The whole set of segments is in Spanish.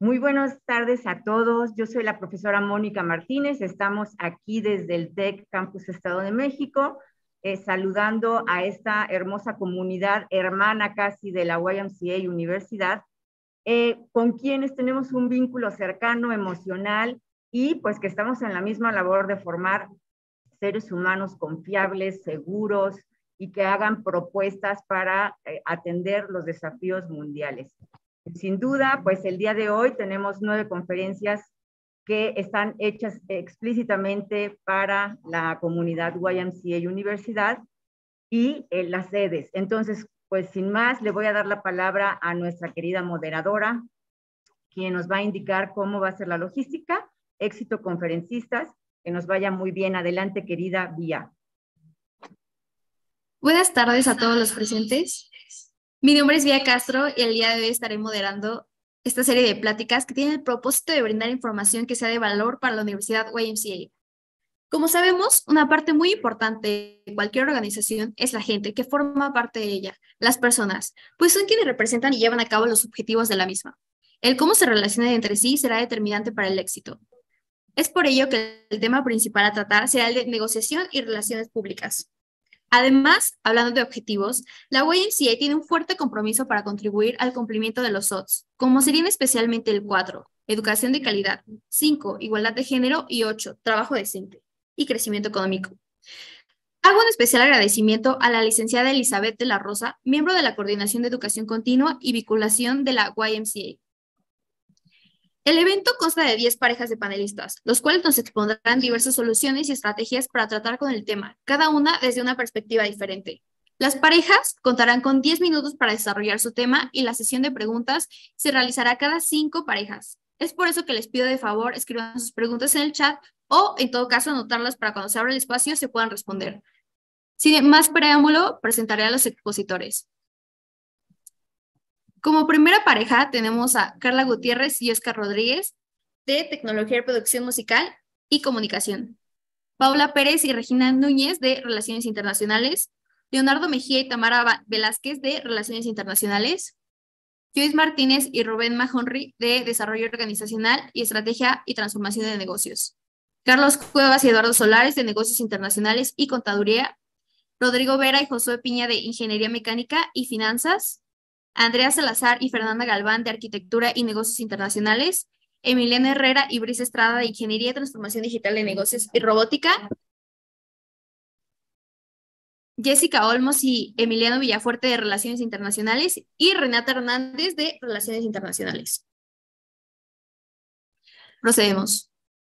Muy buenas tardes a todos. Yo soy la profesora Mónica Martínez. Estamos aquí desde el TEC Campus Estado de México, saludando a esta hermosa comunidad hermana casi de la YMCA Universidad, con quienes tenemos un vínculo cercano, emocional, y pues que estamos en la misma labor de formar seres humanos confiables, seguros, y que hagan propuestas para atender los desafíos mundiales. Sin duda, pues el día de hoy tenemos 9 conferencias que están hechas explícitamente para la comunidad YMCA Universidad y las sedes. Entonces, pues sin más, le voy a dar la palabra a nuestra querida moderadora, quien nos va a indicar cómo va a ser la logística. Éxito, conferencistas, que nos vaya muy bien. Adelante, querida Vía. Buenas tardes a todos los presentes. Mi nombre es Vía Castro y el día de hoy estaré moderando esta serie de pláticas que tienen el propósito de brindar información que sea de valor para la Universidad YMCA. Como sabemos, una parte muy importante de cualquier organización es la gente que forma parte de ella, las personas, pues son quienes representan y llevan a cabo los objetivos de la misma. El cómo se relacionan entre sí será determinante para el éxito. Es por ello que el tema principal a tratar será el de negociación y relaciones públicas. Además, hablando de objetivos, la YMCA tiene un fuerte compromiso para contribuir al cumplimiento de los ODDS, como serían especialmente el 4, educación de calidad, 5, igualdad de género y 8, trabajo decente y crecimiento económico. Hago un especial agradecimiento a la licenciada Elizabeth de la Rosa, miembro de la Coordinación de Educación Continua y Vinculación de la YMCA. El evento consta de 10 parejas de panelistas, los cuales nos expondrán diversas soluciones y estrategias para tratar con el tema, cada una desde una perspectiva diferente. Las parejas contarán con 10 minutos para desarrollar su tema y la sesión de preguntas se realizará cada 5 parejas. Es por eso que les pido de favor escriban sus preguntas en el chat o, en todo caso, anotarlas para cuando se abra el espacio se puedan responder. Sin más preámbulo, presentaré a los expositores. Como primera pareja tenemos a Carla Gutiérrez y Oscar Rodríguez, de Tecnología y Producción Musical y Comunicación. Paula Pérez y Regina Núñez, de Relaciones Internacionales. Leonardo Mejía y Tamara Velázquez, de Relaciones Internacionales. Joyce Martínez y Rubén Mahonry, de Desarrollo Organizacional y Estrategia y Transformación de Negocios. Carlos Cuevas y Eduardo Solares, de Negocios Internacionales y Contaduría. Rodrigo Vera y Josué Piña, de Ingeniería Mecánica y Finanzas. Andrea Salazar y Fernanda Galván, de Arquitectura y Negocios Internacionales. Emiliano Herrera y Brice Estrada, de Ingeniería y Transformación Digital de Negocios y Robótica. Jessica Olmos y Emiliano Villafuerte, de Relaciones Internacionales. Y Renata Hernández, de Relaciones Internacionales. Procedemos.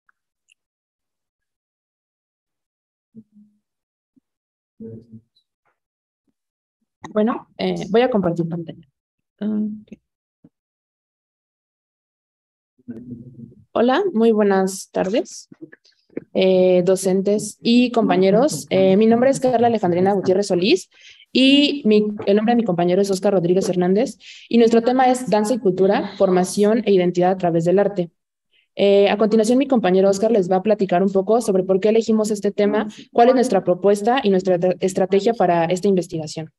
Bueno, voy a compartir pantalla. Okay. Hola, muy buenas tardes, docentes y compañeros. Mi nombre es Carla Alejandrina Gutiérrez Solís y el nombre de mi compañero es Oscar Rodríguez Hernández y nuestro tema es Danza y Cultura, Formación e Identidad a través del Arte. A continuación, mi compañero Oscar les va a platicar un poco sobre por qué elegimos este tema, cuál es nuestra propuesta y nuestra estrategia para esta investigación.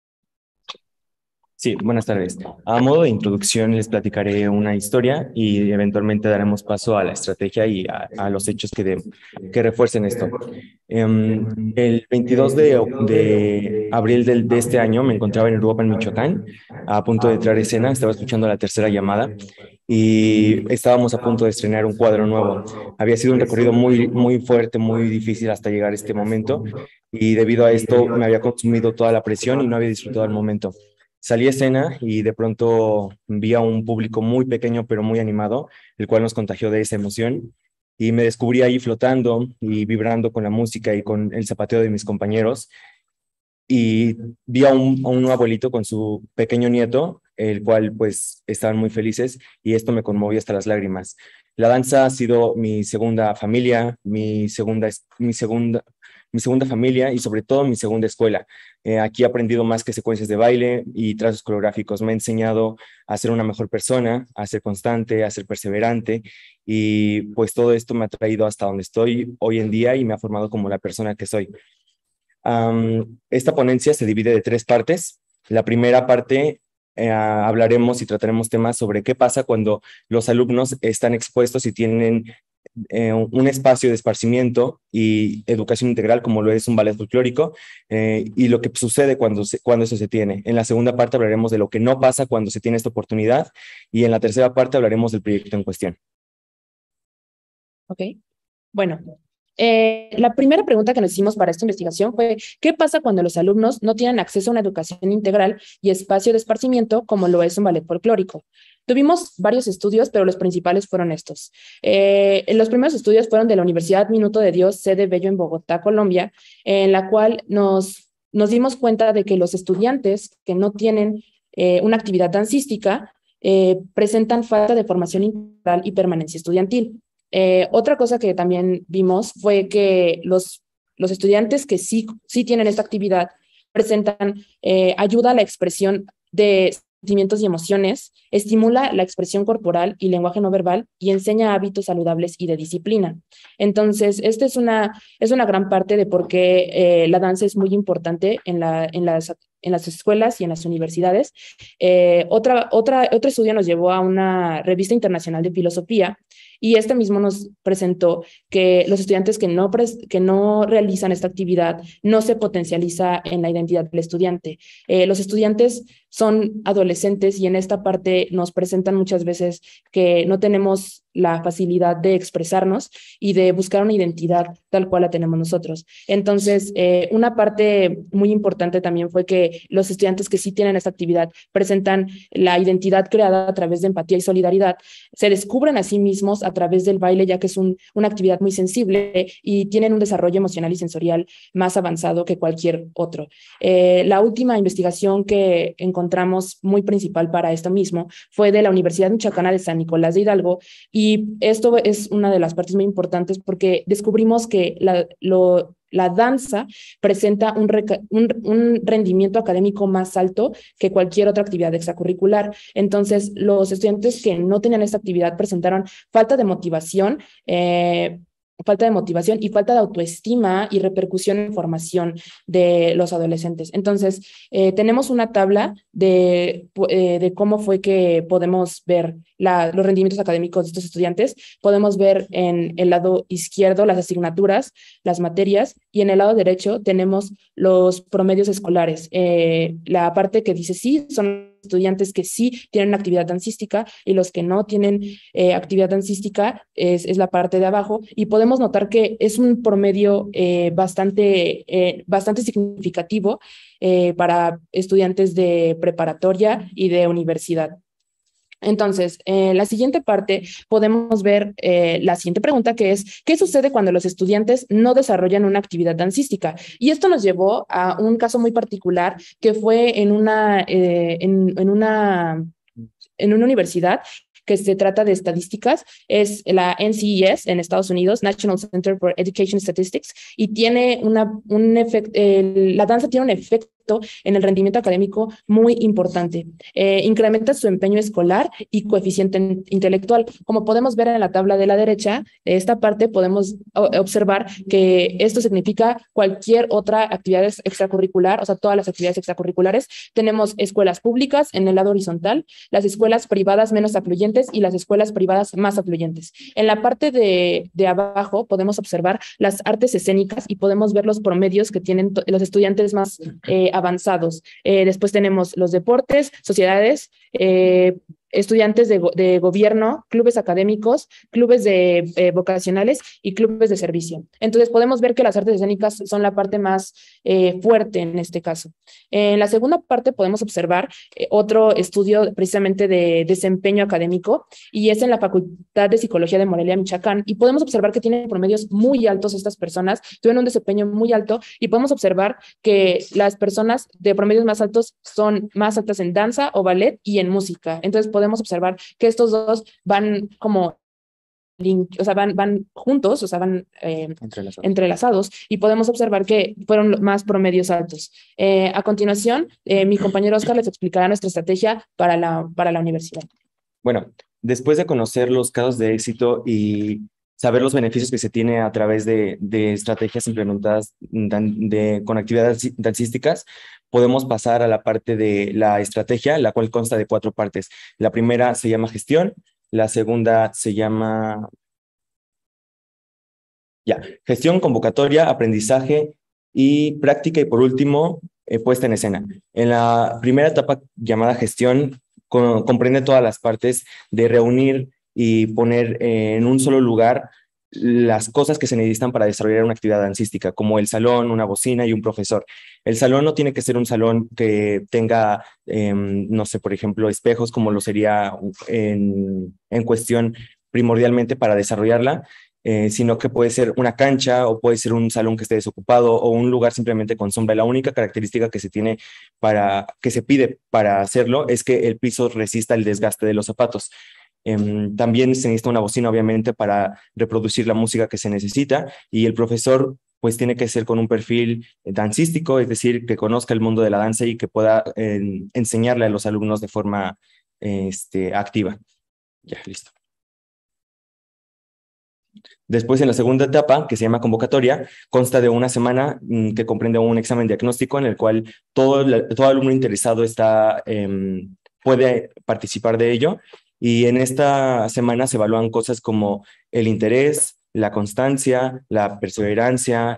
Sí, buenas tardes. A modo de introducción les platicaré una historia y eventualmente daremos paso a la estrategia y a los hechos que refuercen esto. El 22 de abril de este año me encontraba en Uruapan, Michoacán, a punto de entrar a escena, estaba escuchando la tercera llamada y estábamos a punto de estrenar un cuadro nuevo. Había sido un recorrido muy fuerte, muy difícil hasta llegar a este momento y debido a esto me había consumido toda la presión y no había disfrutado el momento. Salí a escena y de pronto vi a un público muy pequeño pero muy animado, el cual nos contagió de esa emoción y me descubrí ahí flotando y vibrando con la música y con el zapateo de mis compañeros y vi a un abuelito con su pequeño nieto, el cual pues estaban muy felices y esto me conmovió hasta las lágrimas. La danza ha sido mi segunda familia, mi segunda familia y sobre todo mi segunda escuela. Aquí he aprendido más que secuencias de baile y trazos coreográficos. Me ha enseñado a ser una mejor persona, a ser constante, a ser perseverante y pues todo esto me ha traído hasta donde estoy hoy en día y me ha formado como la persona que soy. Esta ponencia se divide de 3 partes. La primera parte hablaremos y trataremos temas sobre qué pasa cuando los alumnos están expuestos y tienen un espacio de esparcimiento y educación integral como lo es un ballet folclórico, y lo que sucede cuando eso se tiene. En la segunda parte hablaremos de lo que no pasa cuando se tiene esta oportunidad, y en la tercera parte hablaremos del proyecto en cuestión. Ok, bueno. La primera pregunta que nos hicimos para esta investigación fue: ¿qué pasa cuando los alumnos no tienen acceso a una educación integral y espacio de esparcimiento como lo es un ballet folclórico? Tuvimos varios estudios, pero los principales fueron estos. Los primeros estudios fueron de la Universidad Minuto de Dios, sede Bello en Bogotá, Colombia, en la cual nos dimos cuenta de que los estudiantes que no tienen una actividad dancística presentan falta de formación integral y permanencia estudiantil. Otra cosa que también vimos fue que los estudiantes que sí tienen esta actividad presentan ayuda a la expresión de sentimientos y emociones, estimula la expresión corporal y lenguaje no verbal y enseña hábitos saludables y de disciplina. Entonces, esta es una gran parte de por qué la danza es muy importante en las escuelas y en las universidades. Otro estudio nos llevó a una revista internacional de filosofía, y este mismo nos presentó que los estudiantes que no realizan esta actividad no se potencializa en la identidad del estudiante. Los estudiantes son adolescentes y en esta parte nos presentan muchas veces que no tenemos la facilidad de expresarnos y de buscar una identidad tal cual la tenemos nosotros. Entonces, una parte muy importante también fue que los estudiantes que sí tienen esta actividad presentan la identidad creada a través de empatía y solidaridad, se descubren a sí mismos a través del baile, ya que es una actividad muy sensible, y tienen un desarrollo emocional y sensorial más avanzado que cualquier otro. La última investigación que encontramos muy principal para esto mismo fue de la Universidad Michoacana de San Nicolás de Hidalgo, y esto es una de las partes muy importantes porque descubrimos que la danza presenta un rendimiento académico más alto que cualquier otra actividad extracurricular. Entonces, los estudiantes que no tenían esta actividad presentaron falta de motivación y falta de autoestima y repercusión en formación de los adolescentes. Entonces, tenemos una tabla de cómo fue que podemos ver los rendimientos académicos de estos estudiantes. Podemos ver en el lado izquierdo las asignaturas, las materias, y en el lado derecho tenemos los promedios escolares. La parte que dice sí son estudiantes que sí tienen una actividad dancística, y los que no tienen actividad dancística es la parte de abajo, y podemos notar que es un promedio bastante significativo para estudiantes de preparatoria y de universidad. Entonces, en la siguiente parte podemos ver la siguiente pregunta, que es: ¿qué sucede cuando los estudiantes no desarrollan una actividad dancística? Y esto nos llevó a un caso muy particular que fue en una universidad que se trata de estadísticas. Es la NCES en Estados Unidos, National Center for Education Statistics, y tiene la danza tiene un efecto en el rendimiento académico muy importante. Incrementa su empeño escolar y coeficiente intelectual. Como podemos ver en la tabla de la derecha, de esta parte podemos observar que esto significa cualquier otra actividad extracurricular, o sea, todas las actividades extracurriculares. Tenemos escuelas públicas en el lado horizontal, las escuelas privadas menos afluyentes y las escuelas privadas más afluyentes. En la parte de abajo podemos observar las artes escénicas y podemos ver los promedios que tienen los estudiantes más avanzados. Después tenemos los deportes, sociedades, estudiantes de gobierno, clubes académicos, clubes vocacionales y clubes de servicio. Entonces podemos ver que las artes escénicas son la parte más fuerte en este caso. En la segunda parte podemos observar otro estudio precisamente de desempeño académico, y es en la Facultad de Psicología de Morelia, Michoacán, y podemos observar que tienen promedios muy altos. Estas personas tuvieron un desempeño muy alto, y podemos observar que las personas de promedios más altos son más altas en danza o ballet y en música. Entonces podemos observar que estos dos van como van juntos, o sea, van entrelazados, y podemos observar que fueron más promedios altos. A continuación, mi compañero Oscar les explicará nuestra estrategia para la universidad. Bueno, después de conocer los casos de éxito y saber los beneficios que se tiene a través de estrategias implementadas con actividades dancísticas, podemos pasar a la parte de la estrategia, la cual consta de 4 partes. La primera se llama gestión, la segunda se llama gestión, convocatoria, aprendizaje y práctica, y por último, puesta en escena. En la primera etapa llamada gestión, comprende todas las partes de reunir y poner en un solo lugar las cosas que se necesitan para desarrollar una actividad dancística, como el salón, una bocina y un profesor. El salón no tiene que ser un salón que tenga, no sé, por ejemplo, espejos, como lo sería en cuestión primordialmente para desarrollarla, sino que puede ser una cancha o puede ser un salón que esté desocupado o un lugar simplemente con sombra. La única característica que que se pide para hacerlo es que el piso resista el desgaste de los zapatos. También se necesita una bocina, obviamente, para reproducir la música que se necesita, y el profesor pues tiene que ser con un perfil dancístico, es decir, que conozca el mundo de la danza y que pueda enseñarle a los alumnos de forma activa. Ya, listo. Después, en la segunda etapa, que se llama convocatoria, consta de una semana que comprende un examen diagnóstico en el cual todo alumno interesado puede participar de ello. Y en esta semana se evalúan cosas como el interés, la constancia, la perseverancia,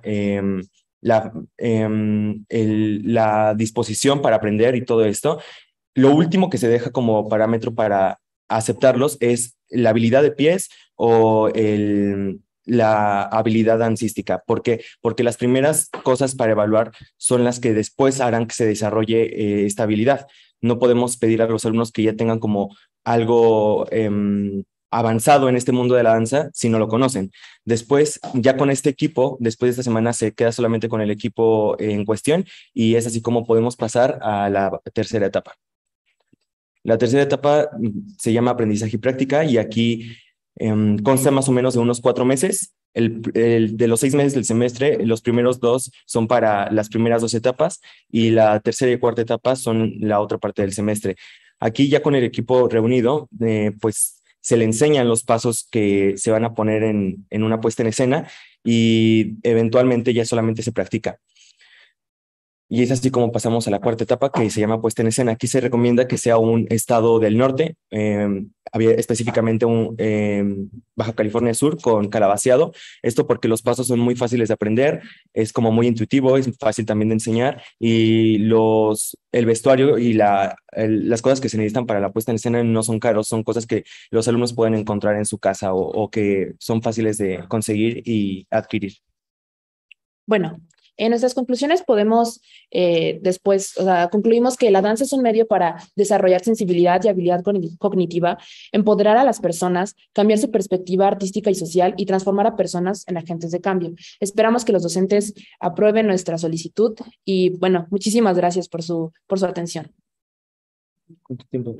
la disposición para aprender y todo esto. Lo último que se deja como parámetro para aceptarlos es la habilidad de pies o la habilidad dancística. ¿Por qué? Porque las primeras cosas para evaluar son las que después harán que se desarrolle esta habilidad. No podemos pedir a los alumnos que ya tengan como algo avanzado en este mundo de la danza si no lo conocen. Después, ya con este equipo, después de esta semana se queda solamente con el equipo en cuestión, y es así como podemos pasar a la tercera etapa. La tercera etapa se llama aprendizaje y práctica, y aquí consta más o menos de unos 4 meses. De los 6 meses del semestre, los primeros 2 son para las primeras 2 etapas, y la tercera y cuarta etapa son la otra parte del semestre. Aquí, ya con el equipo reunido, pues se le enseñan los pasos que se van a poner en una puesta en escena, y eventualmente ya solamente se practica. Y es así como pasamos a la cuarta etapa, que se llama puesta en escena. Aquí se recomienda que sea un estado del norte, específicamente Baja California Sur con Calabaceado. Esto porque los pasos son muy fáciles de aprender, es como muy intuitivo, es fácil también de enseñar, y el vestuario y las cosas que se necesitan para la puesta en escena no son caros, son cosas que los alumnos pueden encontrar en su casa o que son fáciles de conseguir y adquirir. Bueno, en nuestras conclusiones podemos concluimos que la danza es un medio para desarrollar sensibilidad y habilidad cognitiva, empoderar a las personas, cambiar su perspectiva artística y social y transformar a personas en agentes de cambio. Esperamos que los docentes aprueben nuestra solicitud y, bueno, muchísimas gracias por su atención. ¿Cuánto tiempo?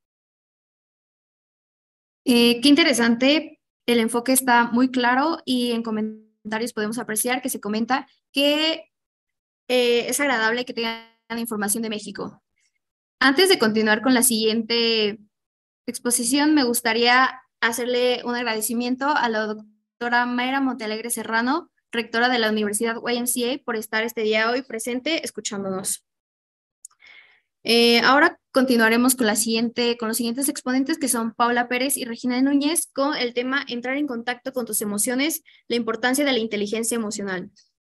Qué interesante, el enfoque está muy claro y en comentarios podemos apreciar que se comenta que es agradable que tengan la información de México. Antes de continuar con la siguiente exposición, me gustaría hacerle un agradecimiento a la doctora Mayra Montealegre Serrano, rectora de la Universidad YMCA, por estar este día hoy presente escuchándonos. Ahora continuaremos con los siguientes exponentes, que son Paula Pérez y Regina Núñez, con el tema Entrar en contacto con tus emociones, la importancia de la inteligencia emocional.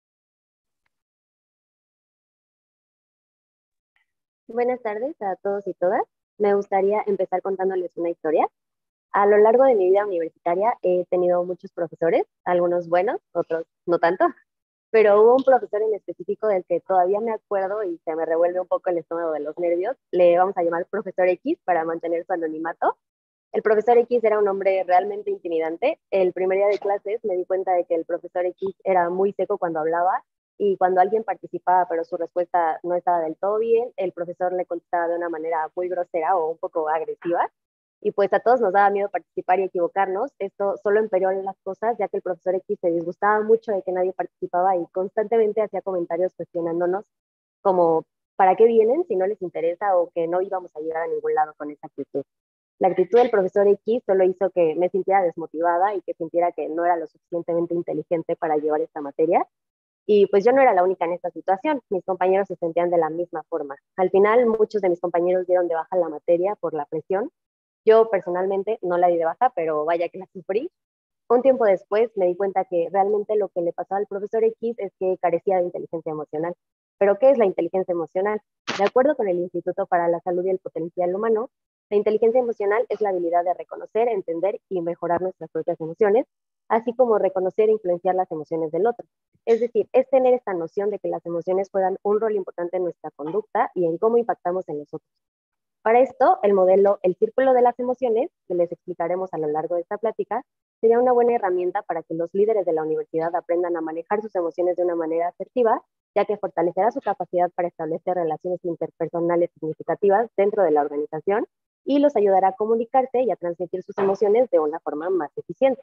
Buenas tardes a todos y todas. Me gustaría empezar contándoles una historia. A lo largo de mi vida universitaria he tenido muchos profesores, algunos buenos, otros no tanto, pero hubo un profesor en específico del que todavía me acuerdo y se me revuelve un poco el estómago de los nervios. Le vamos a llamar profesor X para mantener su anonimato. El profesor X era un hombre realmente intimidante. El primer día de clases me di cuenta de que el profesor X era muy seco cuando hablaba, y cuando alguien participaba pero su respuesta no estaba del todo bien, el profesor le contestaba de una manera muy grosera o un poco agresiva. Y pues a todos nos daba miedo participar y equivocarnos. Esto solo empeoró las cosas, ya que el profesor X se disgustaba mucho de que nadie participaba y constantemente hacía comentarios cuestionándonos como ¿para qué vienen si no les interesa? O que no íbamos a llegar a ningún lado con esa actitud. La actitud del profesor X solo hizo que me sintiera desmotivada y que sintiera que no era lo suficientemente inteligente para llevar esta materia. Y pues yo no era la única en esta situación, mis compañeros se sentían de la misma forma. Al final, muchos de mis compañeros dieron de baja la materia por la presión. Yo personalmente no la di de baja, pero vaya que la sufrí. Un tiempo después me di cuenta que realmente lo que le pasaba al profesor X es que carecía de inteligencia emocional. ¿Pero qué es la inteligencia emocional? De acuerdo con el Instituto para la Salud y el Potencial Humano, la inteligencia emocional es la habilidad de reconocer, entender y mejorar nuestras propias emociones, así como reconocer e influenciar las emociones del otro. Es decir, es tener esta noción de que las emociones juegan un rol importante en nuestra conducta y en cómo impactamos en los otros. Para esto, el modelo El Círculo de las Emociones, que les explicaremos a lo largo de esta plática, sería una buena herramienta para que los líderes de la universidad aprendan a manejar sus emociones de una manera asertiva, ya que fortalecerá su capacidad para establecer relaciones interpersonales significativas dentro de la organización y los ayudará a comunicarse y a transmitir sus emociones de una forma más eficiente.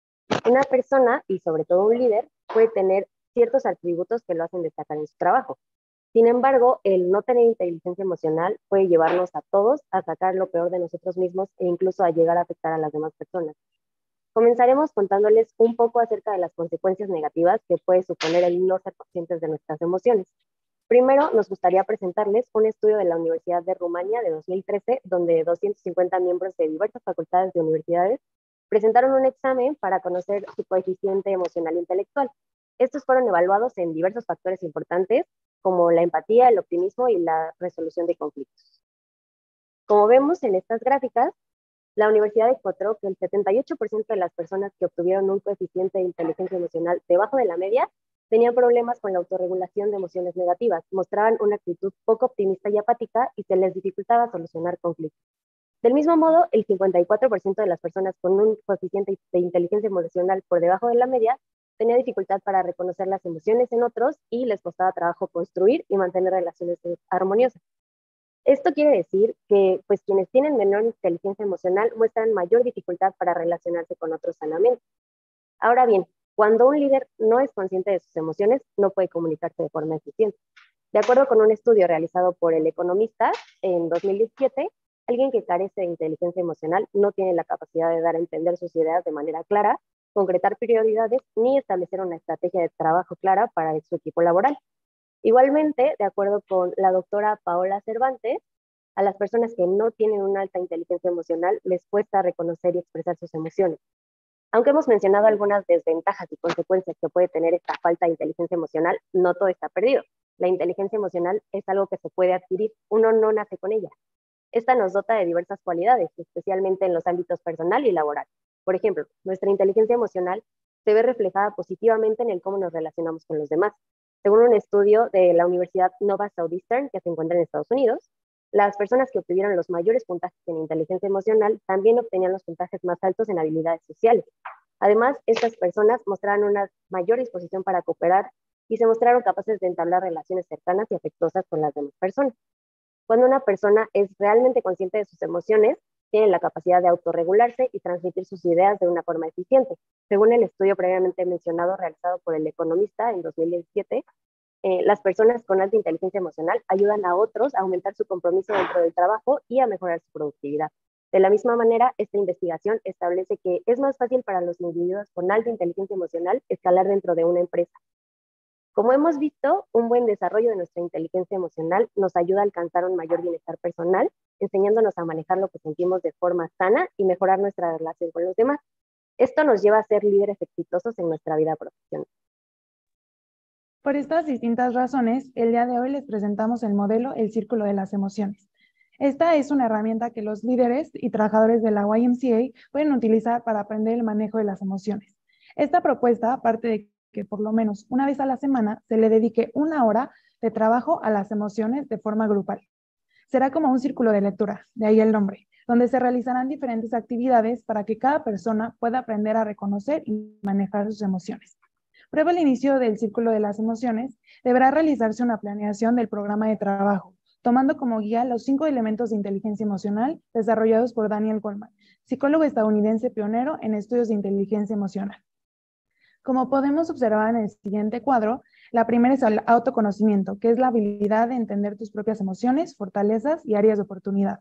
Una persona, y sobre todo un líder, puede tener ciertos atributos que lo hacen destacar en su trabajo. Sin embargo, el no tener inteligencia emocional puede llevarnos a todos a sacar lo peor de nosotros mismos e incluso a llegar a afectar a las demás personas. Comenzaremos contándoles un poco acerca de las consecuencias negativas que puede suponer el no ser conscientes de nuestras emociones. Primero, nos gustaría presentarles un estudio de la Universidad de Rumania de 2013, donde 250 miembros de diversas facultades de universidades presentaron un examen para conocer su coeficiente emocional e intelectual. Estos fueron evaluados en diversos factores importantes, como la empatía, el optimismo y la resolución de conflictos. Como vemos en estas gráficas, la universidad encontró que el 78% de las personas que obtuvieron un coeficiente de inteligencia emocional debajo de la media tenían problemas con la autorregulación de emociones negativas, mostraban una actitud poco optimista y apática y se les dificultaba solucionar conflictos. Del mismo modo, el 54% de las personas con un coeficiente de inteligencia emocional por debajo de la media tenía dificultad para reconocer las emociones en otros y les costaba trabajo construir y mantener relaciones armoniosas. Esto quiere decir que pues, quienes tienen menor inteligencia emocional muestran mayor dificultad para relacionarse con otros sanamente. Ahora bien, cuando un líder no es consciente de sus emociones, no puede comunicarse de forma eficiente. De acuerdo con un estudio realizado por El Economista en 2017, alguien que carece de inteligencia emocional no tiene la capacidad de dar a entender sus ideas de manera clara, concretar prioridades ni establecer una estrategia de trabajo clara para su equipo laboral. Igualmente, de acuerdo con la doctora Paola Cervantes, a las personas que no tienen una alta inteligencia emocional les cuesta reconocer y expresar sus emociones. Aunque hemos mencionado algunas desventajas y consecuencias que puede tener esta falta de inteligencia emocional, no todo está perdido. La inteligencia emocional es algo que se puede adquirir, uno no nace con ella. Esta nos dota de diversas cualidades, especialmente en los ámbitos personal y laboral. Por ejemplo, nuestra inteligencia emocional se ve reflejada positivamente en el cómo nos relacionamos con los demás. Según un estudio de la Universidad Nova Southeastern, que se encuentra en Estados Unidos, las personas que obtuvieron los mayores puntajes en inteligencia emocional también obtenían los puntajes más altos en habilidades sociales. Además, estas personas mostraron una mayor disposición para cooperar y se mostraron capaces de entablar relaciones cercanas y afectuosas con las demás personas. Cuando una persona es realmente consciente de sus emociones, tiene la capacidad de autorregularse y transmitir sus ideas de una forma eficiente. Según el estudio previamente mencionado realizado por El Economista en 2017, las personas con alta inteligencia emocional ayudan a otros a aumentar su compromiso dentro del trabajo y a mejorar su productividad. De la misma manera, esta investigación establece que es más fácil para los individuos con alta inteligencia emocional escalar dentro de una empresa. Como hemos visto, un buen desarrollo de nuestra inteligencia emocional nos ayuda a alcanzar un mayor bienestar personal, enseñándonos a manejar lo que sentimos de forma sana y mejorar nuestra relación con los demás. Esto nos lleva a ser líderes exitosos en nuestra vida profesional. Por estas distintas razones, el día de hoy les presentamos el modelo El Círculo de las Emociones. Esta es una herramienta que los líderes y trabajadores de la YMCA pueden utilizar para aprender el manejo de las emociones. Esta propuesta parte de que por lo menos una vez a la semana se le dedique 1 hora de trabajo a las emociones de forma grupal. Será como un círculo de lectura, de ahí el nombre, donde se realizarán diferentes actividades para que cada persona pueda aprender a reconocer y manejar sus emociones. Previo al inicio del círculo de las emociones, deberá realizarse una planeación del programa de trabajo, tomando como guía los 5 elementos de inteligencia emocional desarrollados por Daniel Goleman, psicólogo estadounidense pionero en estudios de inteligencia emocional. Como podemos observar en el siguiente cuadro, la primera es el autoconocimiento, que es la habilidad de entender tus propias emociones, fortalezas y áreas de oportunidad.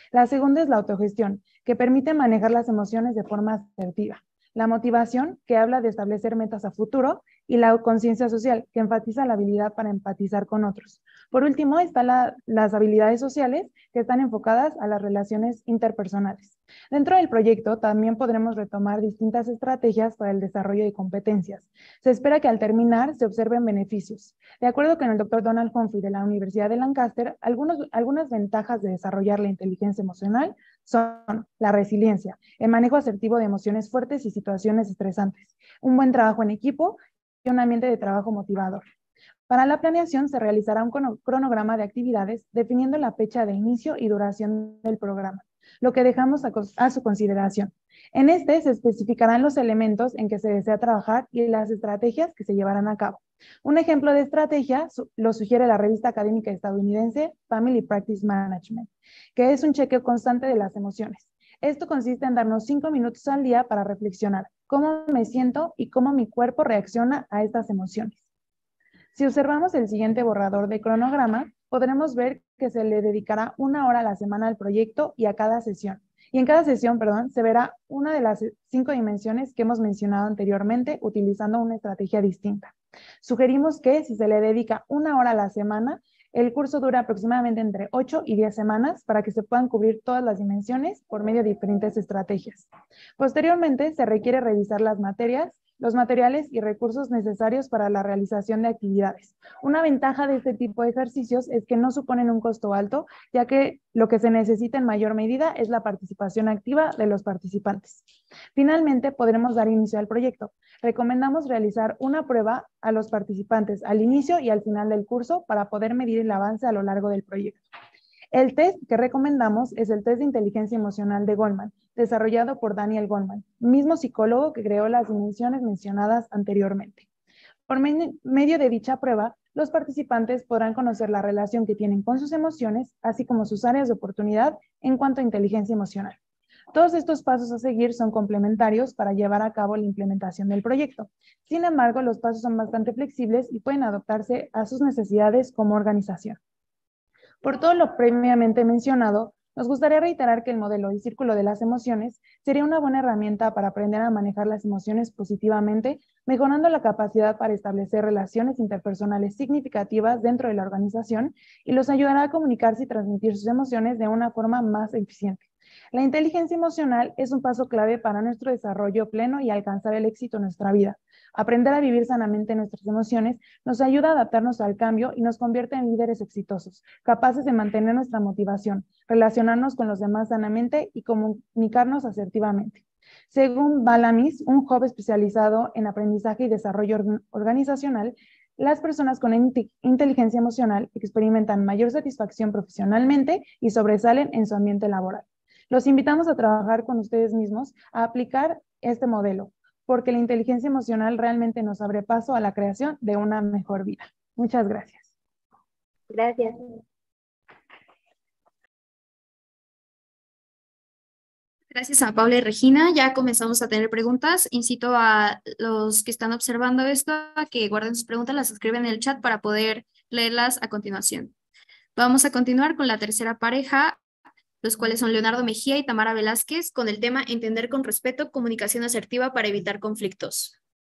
La segunda es la autogestión, que permite manejar las emociones de forma asertiva. La motivación, que habla de establecer metas a futuro, y la conciencia social, que enfatiza la habilidad para empatizar con otros. Por último, están las habilidades sociales, que están enfocadas a las relaciones interpersonales. Dentro del proyecto también podremos retomar distintas estrategias para el desarrollo de competencias. Se espera que al terminar se observen beneficios. De acuerdo con el Dr. Donald Humphrey de la Universidad de Lancaster, algunas ventajas de desarrollar la inteligencia emocional son la resiliencia, el manejo asertivo de emociones fuertes y situaciones estresantes, un buen trabajo en equipo y un ambiente de trabajo motivador. Para la planeación se realizará un cronograma de actividades definiendo la fecha de inicio y duración del programa, lo que dejamos a su consideración. En este se especificarán los elementos en que se desea trabajar y las estrategias que se llevarán a cabo. Un ejemplo de estrategia lo sugiere la revista académica estadounidense Family Practice Management, que es un chequeo constante de las emociones. Esto consiste en darnos 5 minutos al día para reflexionar cómo me siento y cómo mi cuerpo reacciona a estas emociones. Si observamos el siguiente borrador de cronograma, podremos ver que se le dedicará 1 hora a la semana al proyecto y a cada sesión. Y en cada sesión, se verá una de las 5 dimensiones que hemos mencionado anteriormente utilizando una estrategia distinta. Sugerimos que si se le dedica 1 hora a la semana, el curso dura aproximadamente entre 8 y 10 semanas para que se puedan cubrir todas las dimensiones por medio de diferentes estrategias. Posteriormente, se requiere revisar las materias, los materiales y recursos necesarios para la realización de actividades. Una ventaja de este tipo de ejercicios es que no suponen un costo alto, ya que lo que se necesita en mayor medida es la participación activa de los participantes. Finalmente, podremos dar inicio al proyecto. Recomendamos realizar una prueba a los participantes al inicio y al final del curso para poder medir el avance a lo largo del proyecto. El test que recomendamos es el test de inteligencia emocional de Goleman, desarrollado por Daniel Goleman, mismo psicólogo que creó las dimensiones mencionadas anteriormente. Por medio de dicha prueba, los participantes podrán conocer la relación que tienen con sus emociones, así como sus áreas de oportunidad en cuanto a inteligencia emocional. Todos estos pasos a seguir son complementarios para llevar a cabo la implementación del proyecto. Sin embargo, los pasos son bastante flexibles y pueden adaptarse a sus necesidades como organización. Por todo lo previamente mencionado, nos gustaría reiterar que el modelo y círculo de las emociones sería una buena herramienta para aprender a manejar las emociones positivamente, mejorando la capacidad para establecer relaciones interpersonales significativas dentro de la organización y los ayudará a comunicarse y transmitir sus emociones de una forma más eficiente. La inteligencia emocional es un paso clave para nuestro desarrollo pleno y alcanzar el éxito en nuestra vida. Aprender a vivir sanamente nuestras emociones nos ayuda a adaptarnos al cambio y nos convierte en líderes exitosos, capaces de mantener nuestra motivación, relacionarnos con los demás sanamente y comunicarnos asertivamente. Según Balamis, un joven especializado en aprendizaje y desarrollo organizacional, las personas con inteligencia emocional experimentan mayor satisfacción profesionalmente y sobresalen en su ambiente laboral. Los invitamos a trabajar con ustedes mismos a aplicar este modelo, porque la inteligencia emocional realmente nos abre paso a la creación de una mejor vida. Muchas gracias. Gracias. Gracias a Paula y Regina. Ya comenzamos a tener preguntas. Incito a los que están observando esto a que guarden sus preguntas, las escriben en el chat para poder leerlas a continuación. Vamos a continuar con la tercera pareja, los cuales son Leonardo Mejía y Tamara Velázquez, con el tema Entender con respeto, comunicación asertiva para evitar conflictos.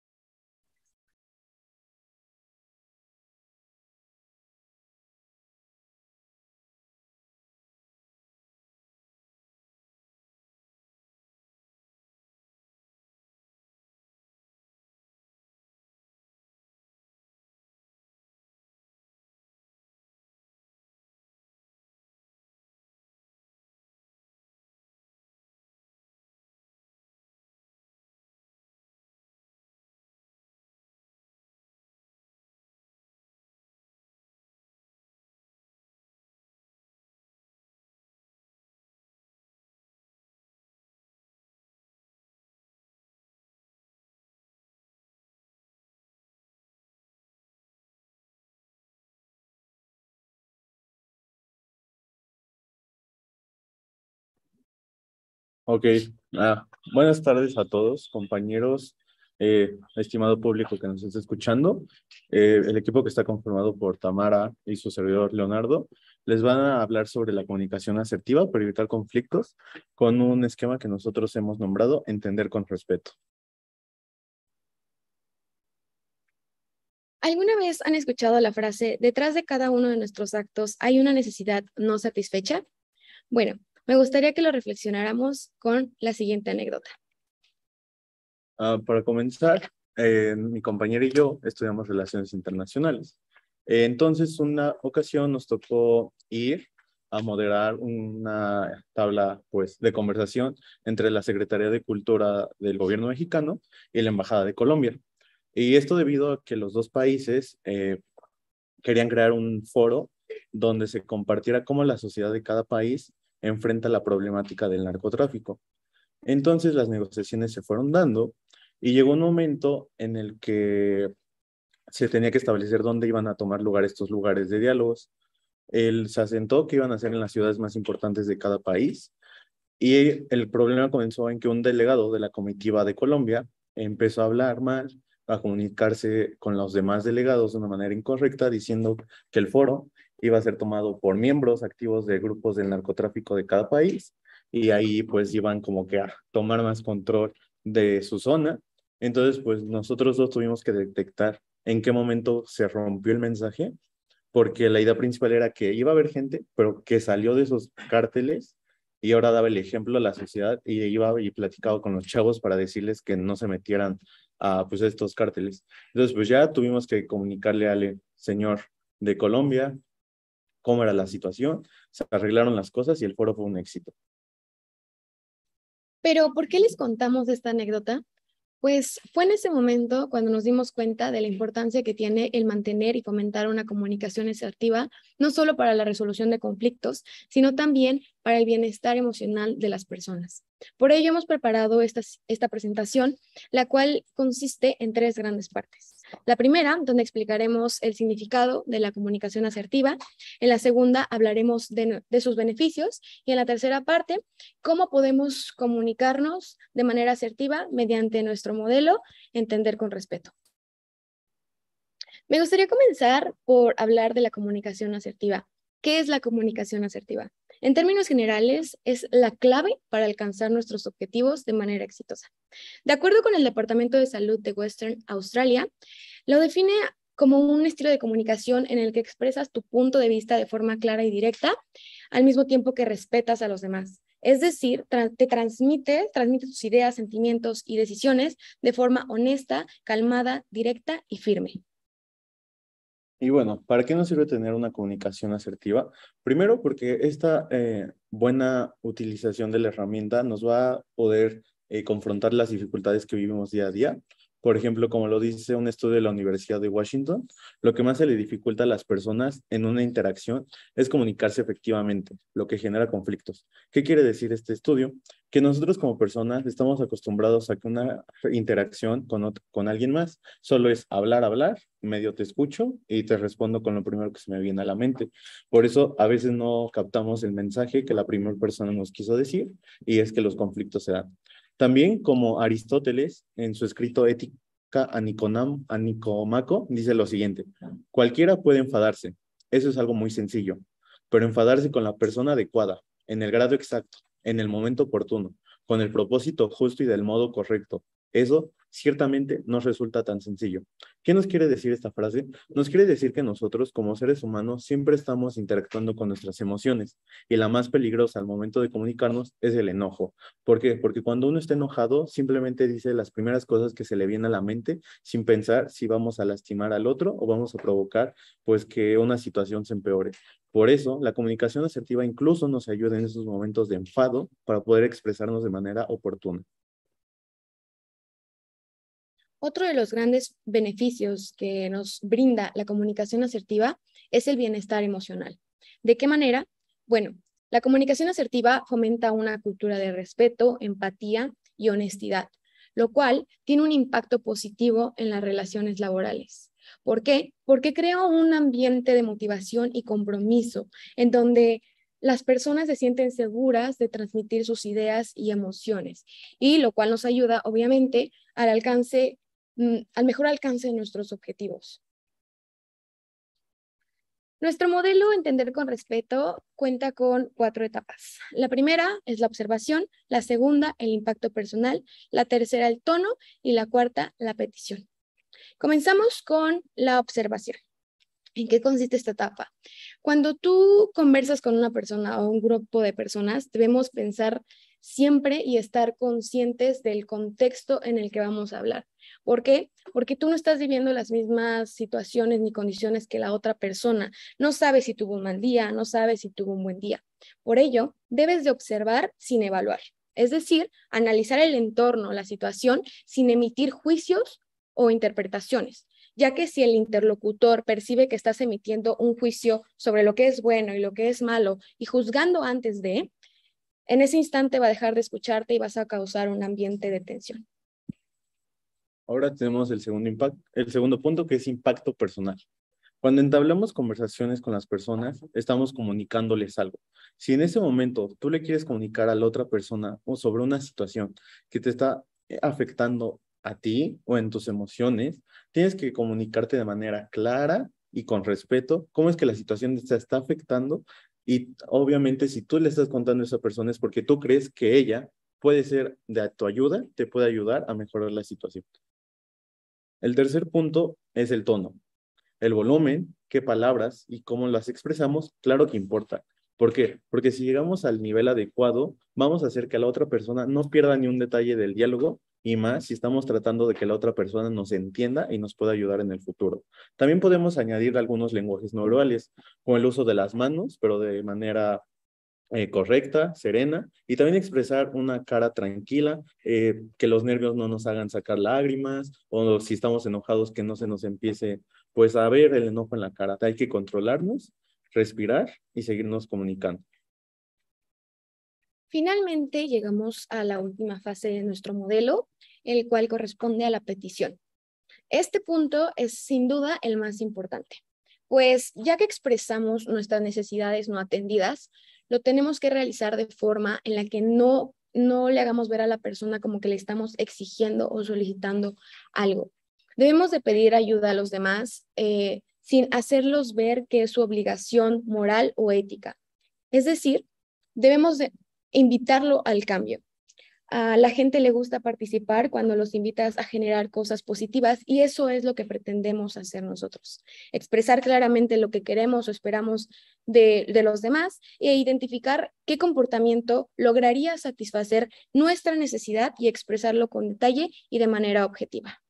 Ok, buenas tardes a todos, compañeros, estimado público que nos está escuchando, el equipo que está conformado por Tamara y su servidor Leonardo. Les van a hablar sobre la comunicación asertiva para evitar conflictos con un esquema que nosotros hemos nombrado entender con respeto. ¿Alguna vez han escuchado la frase, detrás de cada uno de nuestros actos hay una necesidad no satisfecha? Bueno, me gustaría que lo reflexionáramos con la siguiente anécdota. Para comenzar, mi compañera y yo estudiamos relaciones internacionales. Entonces, una ocasión nos tocó ir a moderar una tabla, pues, de conversación entre la Secretaría de Cultura del Gobierno mexicano y la Embajada de Colombia. Y esto debido a que los dos países querían crear un foro donde se compartiera cómo la sociedad de cada país enfrenta la problemática del narcotráfico. Entonces las negociaciones se fueron dando y llegó un momento en el que se tenía que establecer dónde iban a tomar lugar estos lugares de diálogos. Se asentó que iban a ser en las ciudades más importantes de cada país y el problema comenzó en que un delegado de la comitiva de Colombia empezó a hablar mal, a comunicarse con los demás delegados de una manera incorrecta, diciendo que el foro iba a ser tomado por miembros activos de grupos del narcotráfico de cada país y ahí pues iban como que a tomar más control de su zona. Entonces pues nosotros dos tuvimos que detectar en qué momento se rompió el mensaje, porque la idea principal era que iba a haber gente, pero que salió de esos cárteles y ahora daba el ejemplo a la sociedad y iba y platicaba con los chavos para decirles que no se metieran a pues, estos cárteles. Entonces, pues ya tuvimos que comunicarle al señor de Colombia cómo era la situación, se arreglaron las cosas y el foro fue un éxito. Pero, ¿por qué les contamos esta anécdota? Pues fue en ese momento cuando nos dimos cuenta de la importancia que tiene el mantener y fomentar una comunicación asertiva, no solo para la resolución de conflictos, sino también para el bienestar emocional de las personas. Por ello hemos preparado esta presentación, la cual consiste en 3 grandes partes. La primera, donde explicaremos el significado de la comunicación asertiva. En la segunda, hablaremos de sus beneficios. Y en la tercera parte, cómo podemos comunicarnos de manera asertiva mediante nuestro modelo Entender con Respeto. Me gustaría comenzar por hablar de la comunicación asertiva. ¿Qué es la comunicación asertiva? En términos generales, es la clave para alcanzar nuestros objetivos de manera exitosa. De acuerdo con el Departamento de Salud de Western Australia, lo define como un estilo de comunicación en el que expresas tu punto de vista de forma clara y directa, al mismo tiempo que respetas a los demás. Es decir, te transmite tus ideas, sentimientos y decisiones de forma honesta, calmada, directa y firme. Y bueno, ¿para qué nos sirve tener una comunicación asertiva? Primero, porque esta buena utilización de la herramienta nos va a poder confrontar las dificultades que vivimos día a día. Por ejemplo, como lo dice un estudio de la Universidad de Washington, lo que más se le dificulta a las personas en una interacción es comunicarse efectivamente, lo que genera conflictos. ¿Qué quiere decir este estudio? Que nosotros como personas estamos acostumbrados a que una interacción con alguien más solo es hablar, medio te escucho y te respondo con lo primero que se me viene a la mente. Por eso a veces no captamos el mensaje que la primera persona nos quiso decir y es que los conflictos se dan. También como Aristóteles en su escrito Ética a Nicomaco dice lo siguiente: cualquiera puede enfadarse, eso es algo muy sencillo, pero enfadarse con la persona adecuada, en el grado exacto, en el momento oportuno, con el propósito justo y del modo correcto, eso ciertamente no resulta tan sencillo. ¿Qué nos quiere decir esta frase? Nos quiere decir que nosotros como seres humanos siempre estamos interactuando con nuestras emociones y la más peligrosa al momento de comunicarnos es el enojo. ¿Por qué? Porque cuando uno está enojado simplemente dice las primeras cosas que se le vienen a la mente sin pensar si vamos a lastimar al otro o vamos a provocar pues que una situación se empeore. Por eso, la comunicación asertiva incluso nos ayuda en esos momentos de enfado para poder expresarnos de manera oportuna. Otro de los grandes beneficios que nos brinda la comunicación asertiva es el bienestar emocional. ¿De qué manera? Bueno, la comunicación asertiva fomenta una cultura de respeto, empatía y honestidad, lo cual tiene un impacto positivo en las relaciones laborales. ¿Por qué? Porque crea un ambiente de motivación y compromiso en donde las personas se sienten seguras de transmitir sus ideas y emociones, y lo cual nos ayuda, obviamente, al mejor alcance de nuestros objetivos. Nuestro modelo Entender con Respeto cuenta con 4 etapas. La primera es la observación, la segunda, el impacto personal, la tercera, el tono y la cuarta, la petición. Comenzamos con la observación. ¿En qué consiste esta etapa? Cuando tú conversas con una persona o un grupo de personas, debemos pensar siempre y estar conscientes del contexto en el que vamos a hablar. ¿Por qué? Porque tú no estás viviendo las mismas situaciones ni condiciones que la otra persona. No sabes si tuvo un mal día, no sabes si tuvo un buen día. Por ello, debes de observar sin evaluar. Es decir, analizar el entorno, la situación, sin emitir juicios o interpretaciones, ya que si el interlocutor percibe que estás emitiendo un juicio sobre lo que es bueno y lo que es malo y juzgando antes de, en ese instante va a dejar de escucharte y vas a causar un ambiente de tensión. Ahora tenemos el segundo punto, que es impacto personal. Cuando entablamos conversaciones con las personas, estamos comunicándoles algo. Si en ese momento tú le quieres comunicar a la otra persona o sobre una situación que te está afectando a ti o en tus emociones, tienes que comunicarte de manera clara y con respeto cómo es que la situación te está afectando, y obviamente si tú le estás contando a esa persona es porque tú crees que ella puede ser de tu ayuda, te puede ayudar a mejorar la situación. El tercer punto es el tono. El volumen, qué palabras y cómo las expresamos, claro que importa. ¿Por qué? Porque si llegamos al nivel adecuado, vamos a hacer que la otra persona no pierda ni un detalle del diálogo, y más si estamos tratando de que la otra persona nos entienda y nos pueda ayudar en el futuro. También podemos añadir algunos lenguajes no verbales, como el uso de las manos, pero de manera correcta, serena, y también expresar una cara tranquila, que los nervios no nos hagan sacar lágrimas, o si estamos enojados que no se nos empiece pues a ver el enojo en la cara. Hay que controlarnos, respirar y seguirnos comunicando. Finalmente llegamos a la última fase de nuestro modelo, el cual corresponde a la petición. Este punto es sin duda el más importante, pues ya que expresamos nuestras necesidades no atendidas, lo tenemos que realizar de forma en la que no le hagamos ver a la persona como que le estamos exigiendo o solicitando algo. Debemos de pedir ayuda a los demás sin hacerlos ver que es su obligación moral o ética. Es decir, debemos de invitarlo al cambio. A la gente le gusta participar cuando los invitas a generar cosas positivas, y eso es lo que pretendemos hacer nosotros. Expresar claramente lo que queremos o esperamos de los demás e identificar qué comportamiento lograría satisfacer nuestra necesidad y expresarlo con detalle y de manera objetiva.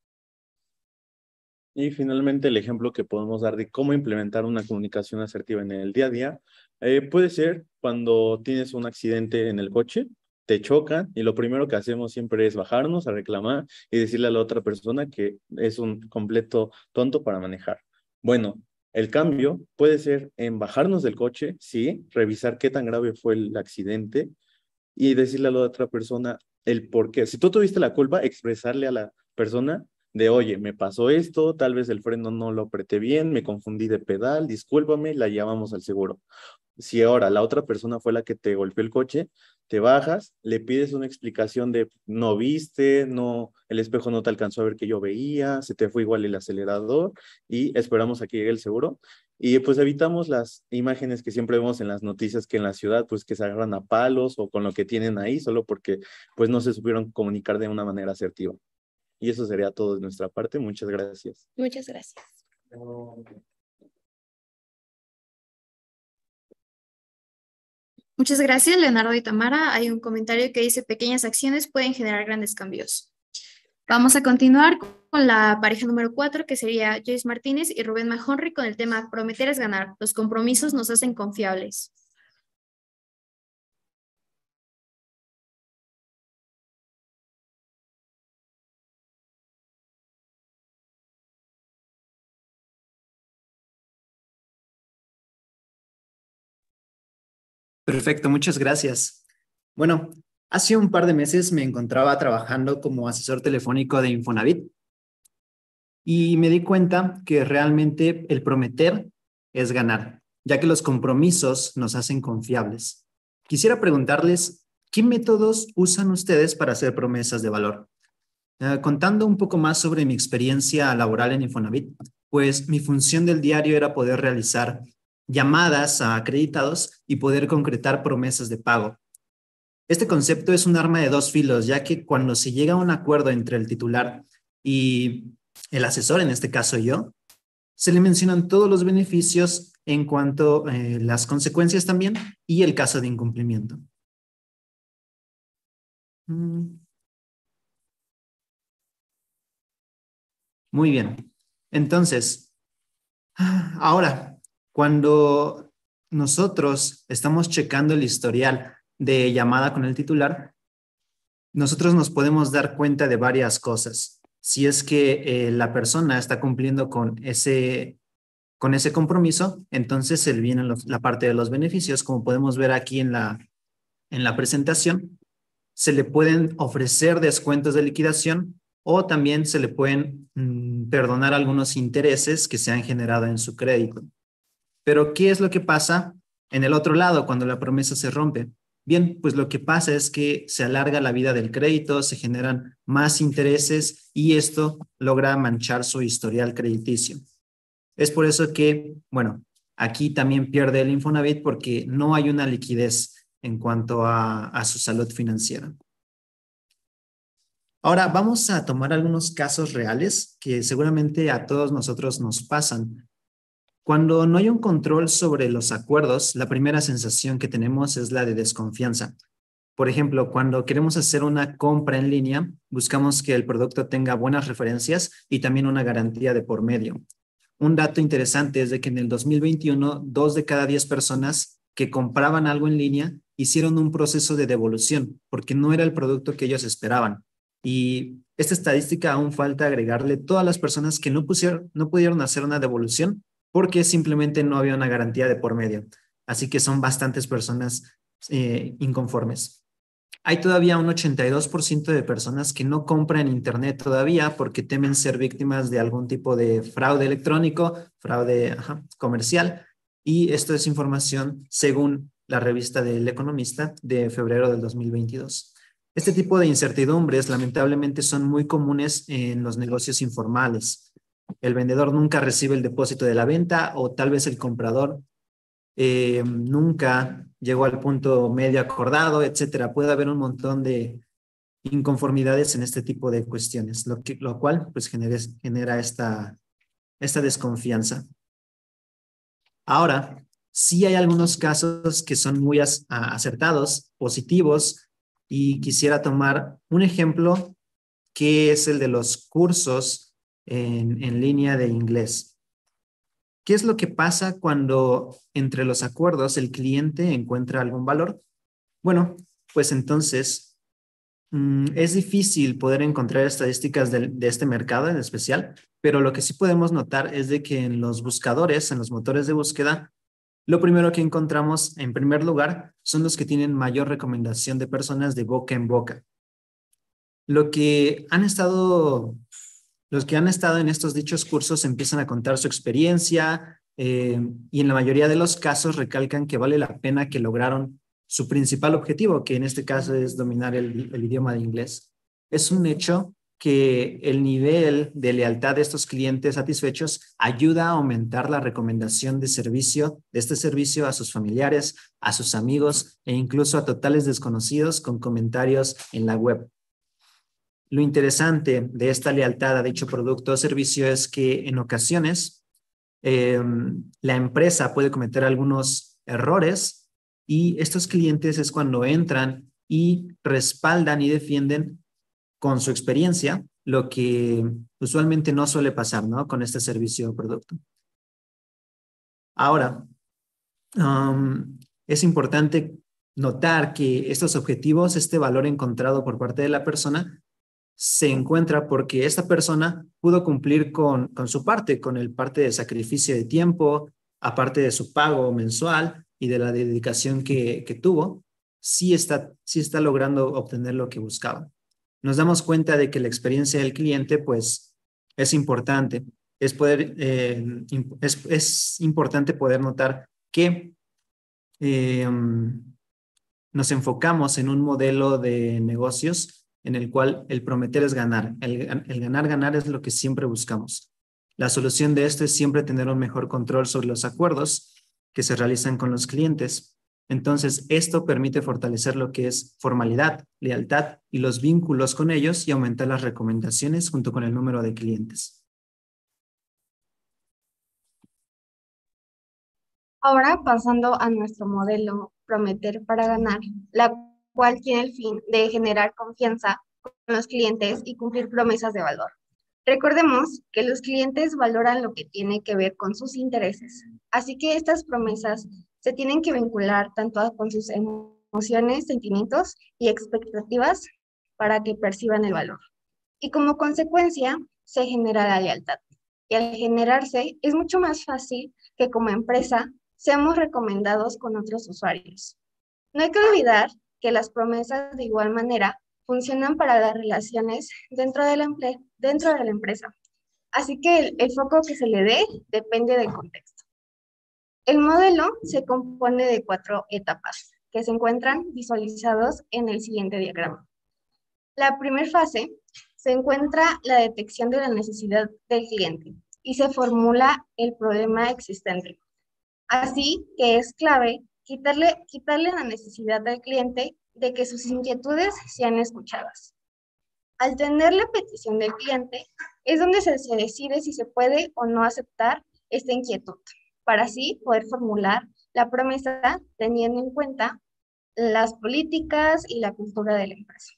Y finalmente el ejemplo que podemos dar de cómo implementar una comunicación asertiva en el día a día puede ser cuando tienes un accidente en el coche, te chocan y lo primero que hacemos siempre es bajarnos a reclamar y decirle a la otra persona que es un completo tonto para manejar. Bueno, el cambio puede ser en bajarnos del coche, sí, revisar qué tan grave fue el accidente y decirle a la otra persona el por qué. Si tú tuviste la culpa, expresarle a la persona de, oye, me pasó esto, tal vez el freno no lo apreté bien, me confundí de pedal, discúlpame, la llevamos al seguro. Si ahora la otra persona fue la que te golpeó el coche, te bajas, le pides una explicación de no viste, no, el espejo no te alcanzó a ver que yo veía, se te fue igual el acelerador, y esperamos a que llegue el seguro. Y pues evitamos las imágenes que siempre vemos en las noticias, que en la ciudad pues que se agarran a palos o con lo que tienen ahí solo porque pues no se supieron comunicar de una manera asertiva. Y eso sería todo de nuestra parte. Muchas gracias. Muchas gracias. Muchas gracias, Leonardo y Tamara. Hay un comentario que dice: pequeñas acciones pueden generar grandes cambios. Vamos a continuar con la pareja número 4, que sería Joyce Martínez y Rubén Mahonry, con el tema Prometer es ganar. Los compromisos nos hacen confiables. Perfecto, muchas gracias. Bueno, hace un par de meses me encontraba trabajando como asesor telefónico de Infonavit y me di cuenta que realmente el prometer es ganar, ya que los compromisos nos hacen confiables. Quisiera preguntarles, ¿qué métodos usan ustedes para hacer promesas de valor? Contando un poco más sobre mi experiencia laboral en Infonavit, pues mi función del diario era poder realizar llamadas a acreditados y poder concretar promesas de pago. Este concepto es un arma de dos filos, ya que cuando se llega a un acuerdo entre el titular y el asesor, en este caso yo, se le mencionan todos los beneficios en cuanto a las consecuencias también y el caso de incumplimiento. Muy bien. Entonces, ahora, cuando nosotros estamos checando el historial de llamada con el titular, nosotros nos podemos dar cuenta de varias cosas. Si es que la persona está cumpliendo con ese compromiso, entonces se le viene la parte de los beneficios, como podemos ver aquí en la presentación. Se le pueden ofrecer descuentos de liquidación o también se le pueden perdonar algunos intereses que se han generado en su crédito. Pero, ¿qué es lo que pasa en el otro lado cuando la promesa se rompe? Bien, pues lo que pasa es que se alarga la vida del crédito, se generan más intereses y esto logra manchar su historial crediticio. Es por eso que, bueno, aquí también pierde el Infonavit porque no hay una liquidez en cuanto a su salud financiera. Ahora vamos a tomar algunos casos reales que seguramente a todos nosotros nos pasan. Cuando no hay un control sobre los acuerdos, la primera sensación que tenemos es la de desconfianza. Por ejemplo, cuando queremos hacer una compra en línea, buscamos que el producto tenga buenas referencias y también una garantía de por medio. Un dato interesante es de que en el 2021, 2 de cada 10 personas que compraban algo en línea hicieron un proceso de devolución porque no era el producto que ellos esperaban. Y esta estadística aún falta agregarle todas las personas que no pudieron hacer una devolución porque simplemente no había una garantía de por medio. Así que son bastantes personas inconformes. Hay todavía un 82% de personas que no compran en Internet todavía porque temen ser víctimas de algún tipo de fraude electrónico, fraude comercial. Y esto es información según la revista del Economista de febrero del 2022. Este tipo de incertidumbres lamentablemente son muy comunes en los negocios informales. El vendedor nunca recibe el depósito de la venta o tal vez el comprador nunca llegó al punto medio acordado, etcétera. Puede haber un montón de inconformidades en este tipo de cuestiones, lo cual pues genera esta desconfianza. Ahora, sí hay algunos casos que son muy acertados, positivos, y quisiera tomar un ejemplo que es el de los cursos en línea de inglés. ¿Qué es lo que pasa cuando entre los acuerdos el cliente encuentra algún valor? Bueno, pues entonces es difícil poder encontrar estadísticas de este mercado en especial, pero lo que sí podemos notar es de que en los buscadores, en los motores de búsqueda, lo primero que encontramos en primer lugar son los que tienen mayor recomendación de personas de boca en boca. Los que han estado en estos dichos cursos empiezan a contar su experiencia y en la mayoría de los casos recalcan que vale la pena que lograron su principal objetivo, que en este caso es dominar el idioma de inglés. Es un hecho que el nivel de lealtad de estos clientes satisfechos ayuda a aumentar la recomendación de este servicio a sus familiares, a sus amigos e incluso a totales desconocidos con comentarios en la web. Lo interesante de esta lealtad a dicho producto o servicio es que en ocasiones la empresa puede cometer algunos errores y estos clientes es cuando entran y respaldan y defienden con su experiencia lo que usualmente no suele pasar, ¿no? Con este servicio o producto. Ahora, es importante notar que estos objetivos, este valor encontrado por parte de la persona, se encuentra porque esta persona pudo cumplir con su parte, con el parte de sacrificio de tiempo, aparte de su pago mensual y de la dedicación que tuvo, sí está logrando obtener lo que buscaba. Nos damos cuenta de que la experiencia del cliente, pues, es importante. Es importante poder notar que nos enfocamos en un modelo de negocios en el cual el prometer es ganar. El ganar es lo que siempre buscamos. La solución de esto es siempre tener un mejor control sobre los acuerdos que se realizan con los clientes. Entonces, esto permite fortalecer lo que es formalidad, lealtad y los vínculos con ellos y aumentar las recomendaciones junto con el número de clientes. Ahora pasando a nuestro modelo Prometer para ganar, la cual tiene el fin de generar confianza con los clientes y cumplir promesas de valor. Recordemos que los clientes valoran lo que tiene que ver con sus intereses, así que estas promesas se tienen que vincular tanto con sus emociones, sentimientos y expectativas para que perciban el valor. Y como consecuencia, se genera la lealtad. Y al generarse, es mucho más fácil que como empresa seamos recomendados con otros usuarios. No hay que olvidar que las promesas de igual manera funcionan para las relaciones dentro de la empresa. Así que el foco que se le dé depende del contexto. El modelo se compone de 4 etapas que se encuentran visualizados en el siguiente diagrama. La primera fase se encuentra la detección de la necesidad del cliente y se formula el problema existente. Así que es clave quitarle la necesidad al cliente de que sus inquietudes sean escuchadas. Al tener la petición del cliente, es donde se decide si se puede o no aceptar esta inquietud, para así poder formular la promesa teniendo en cuenta las políticas y la cultura de la empresa.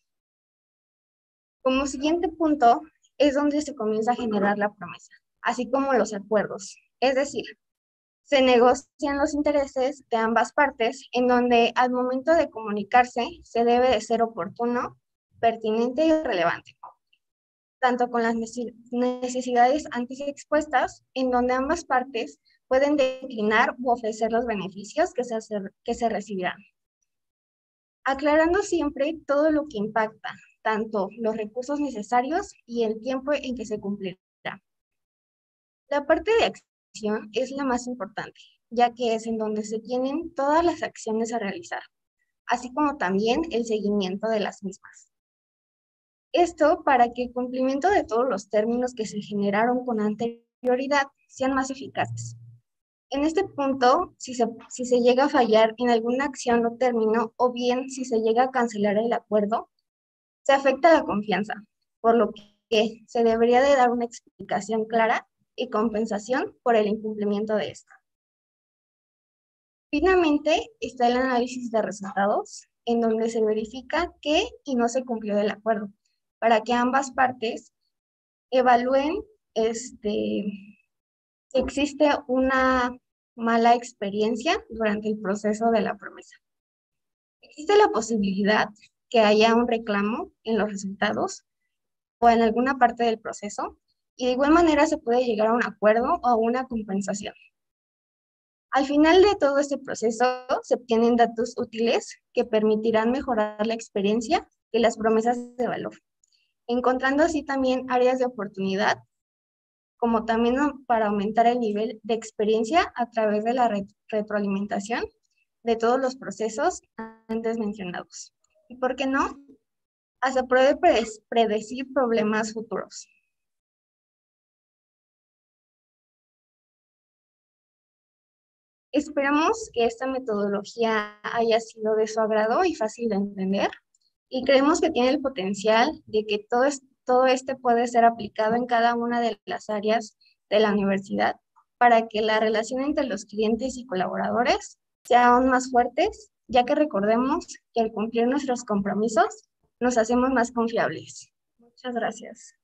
Como siguiente punto, es donde se comienza a generar la promesa, así como los acuerdos. Es decir, se negocian los intereses de ambas partes, en donde al momento de comunicarse se debe de ser oportuno, pertinente y relevante, tanto con las necesidades antes expuestas, en donde ambas partes pueden declinar u ofrecer los beneficios que se recibirán. Aclarando siempre todo lo que impacta, tanto los recursos necesarios y el tiempo en que se cumplirá. La parte de acción es la más importante, ya que es en donde se tienen todas las acciones a realizar, así como también el seguimiento de las mismas. Esto para que el cumplimiento de todos los términos que se generaron con anterioridad sean más eficaces. En este punto, si se llega a fallar en alguna acción o término, o bien si se llega a cancelar el acuerdo, se afecta la confianza, por lo que se debería de dar una explicación clara y compensación por el incumplimiento de esta. Finalmente, está el análisis de resultados, en donde se verifica qué y no se cumplió del acuerdo, para que ambas partes evalúen si existe una mala experiencia durante el proceso de la promesa. Existe la posibilidad que haya un reclamo en los resultados o en alguna parte del proceso, y de igual manera se puede llegar a un acuerdo o a una compensación. Al final de todo este proceso se obtienen datos útiles que permitirán mejorar la experiencia y las promesas de valor, encontrando así también áreas de oportunidad, como también para aumentar el nivel de experiencia a través de la retroalimentación de todos los procesos antes mencionados. ¿Y por qué no? Hasta puede predecir problemas futuros. Esperamos que esta metodología haya sido de su agrado y fácil de entender, y creemos que tiene el potencial de que todo este puede ser aplicado en cada una de las áreas de la universidad para que la relación entre los clientes y colaboradores sea aún más fuerte, ya que recordemos que al cumplir nuestros compromisos nos hacemos más confiables. Muchas gracias.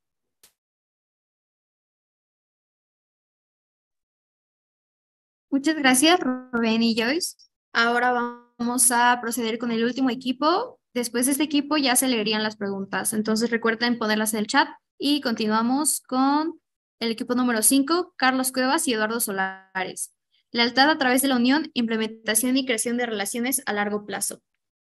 Muchas gracias, Rubén y Joyce. Ahora vamos a proceder con el último equipo. Después de este equipo ya se leerían las preguntas. Entonces recuerden ponerlas en el chat y continuamos con el equipo número 5, Carlos Cuevas y Eduardo Solares. Lealtad a través de la unión, implementación y creación de relaciones a largo plazo.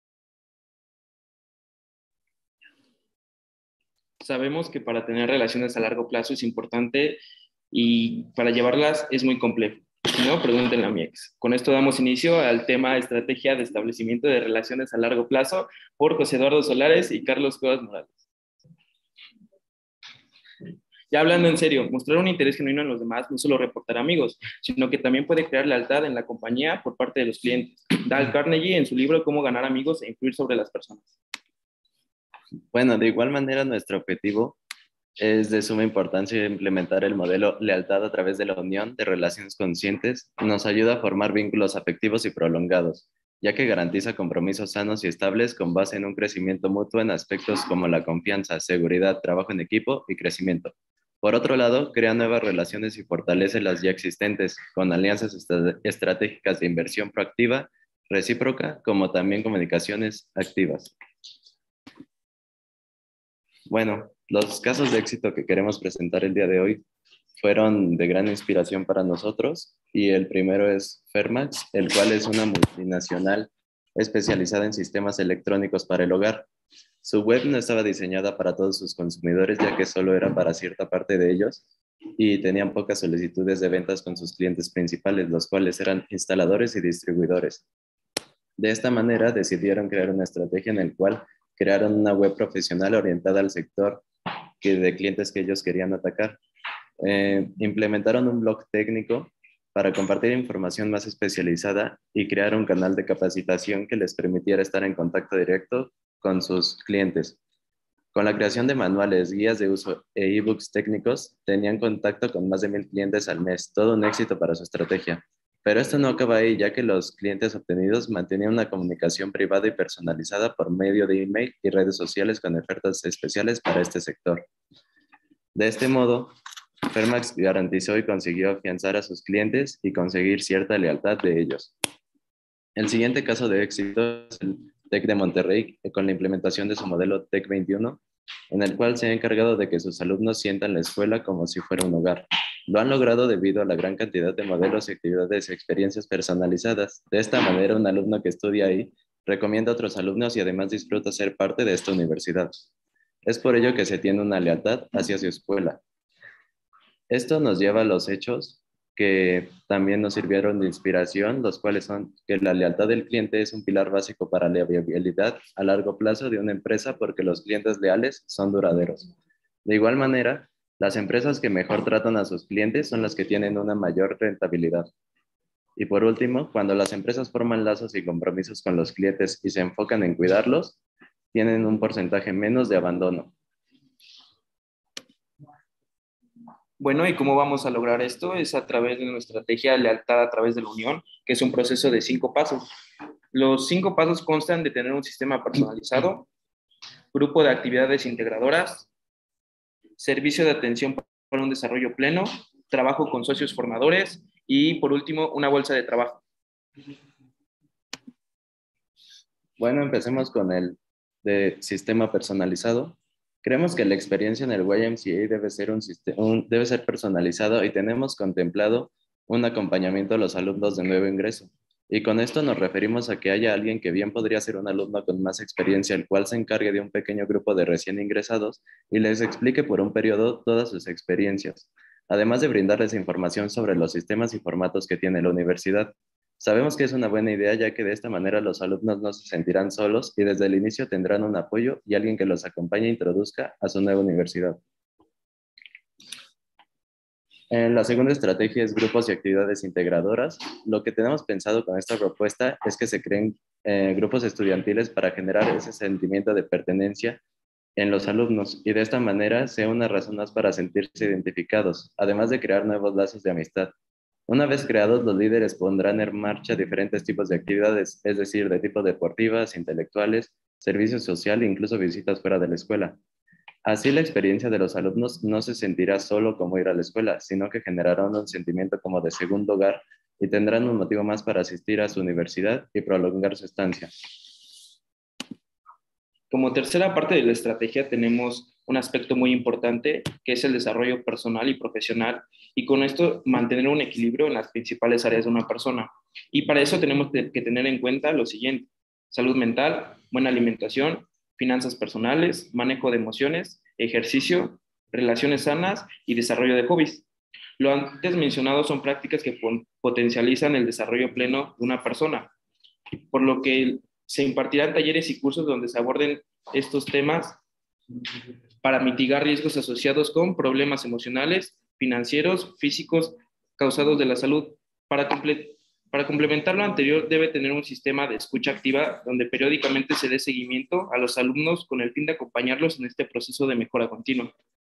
Sabemos que para tener relaciones a largo plazo es importante y para llevarlas es muy complejo. Si no, pregúntenle a mi ex. Con esto damos inicio al tema Estrategia de Establecimiento de Relaciones a Largo Plazo por José Eduardo Solares y Carlos Cuevas Morales. Ya hablando en serio, mostrar un interés genuino en los demás no solo reportar amigos, sino que también puede crear lealtad en la compañía por parte de los clientes. Dale Carnegie en su libro Cómo ganar amigos e influir sobre las personas. Bueno, de igual manera nuestro objetivo es de suma importancia implementar el modelo lealtad a través de la unión de relaciones conscientes. Nos ayuda a formar vínculos afectivos y prolongados, ya que garantiza compromisos sanos y estables con base en un crecimiento mutuo en aspectos como la confianza, seguridad, trabajo en equipo y crecimiento. Por otro lado, crea nuevas relaciones y fortalece las ya existentes, con alianzas estratégicas de inversión proactiva, recíproca, como también comunicaciones activas. Bueno, los casos de éxito que queremos presentar el día de hoy fueron de gran inspiración para nosotros, y el primero es Fermax, el cual es una multinacional especializada en sistemas electrónicos para el hogar. Su web no estaba diseñada para todos sus consumidores, ya que solo era para cierta parte de ellos, y tenían pocas solicitudes de ventas con sus clientes principales, los cuales eran instaladores y distribuidores. De esta manera decidieron crear una estrategia en la cual crearon una web profesional orientada al sector de clientes que ellos querían atacar. Implementaron un blog técnico para compartir información más especializada y crear un canal de capacitación que les permitiera estar en contacto directo con sus clientes. Con la creación de manuales, guías de uso e ebooks técnicos, tenían contacto con más de 1,000 clientes al mes, todo un éxito para su estrategia. Pero esto no acaba ahí, ya que los clientes obtenidos mantenían una comunicación privada y personalizada por medio de email y redes sociales con ofertas especiales para este sector. De este modo, Fermax garantizó y consiguió afianzar a sus clientes y conseguir cierta lealtad de ellos. El siguiente caso de éxito es el TEC de Monterrey, con la implementación de su modelo TEC 21, en el cual se ha encargado de que sus alumnos sientan la escuela como si fuera un hogar. Lo han logrado debido a la gran cantidad de modelos y actividades y experiencias personalizadas. De esta manera, un alumno que estudia ahí recomienda a otros alumnos y además disfruta ser parte de esta universidad. Es por ello que se tiene una lealtad hacia su escuela. Esto nos lleva a los hechos que también nos sirvieron de inspiración, los cuales son que la lealtad del cliente es un pilar básico para la viabilidad a largo plazo de una empresa, porque los clientes leales son duraderos. De igual manera, las empresas que mejor tratan a sus clientes son las que tienen una mayor rentabilidad. Y por último, cuando las empresas forman lazos y compromisos con los clientes y se enfocan en cuidarlos, tienen un porcentaje menos de abandono. Bueno, ¿y cómo vamos a lograr esto? Es a través de nuestra estrategia de lealtad a través de la unión, que es un proceso de 5 pasos. Los 5 pasos constan de tener un sistema personalizado, grupo de actividades integradoras, servicio de atención para un desarrollo pleno, trabajo con socios formadores y, por último, una bolsa de trabajo. Bueno, empecemos con el de sistema personalizado. Creemos que la experiencia en el YMCA debe ser personalizado, y tenemos contemplado un acompañamiento a los alumnos de nuevo ingreso. Y con esto nos referimos a que haya alguien que bien podría ser un alumno con más experiencia, el cual se encargue de un pequeño grupo de recién ingresados y les explique por un periodo todas sus experiencias, además de brindarles información sobre los sistemas y formatos que tiene la universidad. Sabemos que es una buena idea, ya que de esta manera los alumnos no se sentirán solos y desde el inicio tendrán un apoyo y alguien que los acompañe e introduzca a su nueva universidad. La segunda estrategia es grupos y actividades integradoras. Lo que tenemos pensado con esta propuesta es que se creen grupos estudiantiles para generar ese sentimiento de pertenencia en los alumnos, y de esta manera sea una razón más para sentirse identificados, además de crear nuevos lazos de amistad. Una vez creados, los líderes pondrán en marcha diferentes tipos de actividades, es decir, de tipo deportivas, intelectuales, servicio social e incluso visitas fuera de la escuela. Así, la experiencia de los alumnos no se sentirá solo como ir a la escuela, sino que generarán un sentimiento como de segundo hogar y tendrán un motivo más para asistir a su universidad y prolongar su estancia. Como tercera parte de la estrategia tenemos un aspecto muy importante, que es el desarrollo personal y profesional, y con esto mantener un equilibrio en las principales áreas de una persona. Y para eso tenemos que tener en cuenta lo siguiente: salud mental, buena alimentación, finanzas personales, manejo de emociones, ejercicio, relaciones sanas y desarrollo de hobbies. Lo antes mencionado son prácticas que potencializan el desarrollo pleno de una persona, por lo que se impartirán talleres y cursos donde se aborden estos temas para mitigar riesgos asociados con problemas emocionales, financieros, físicos, causados de la salud. Para complementar lo anterior, debe tener un sistema de escucha activa donde periódicamente se dé seguimiento a los alumnos con el fin de acompañarlos en este proceso de mejora continua.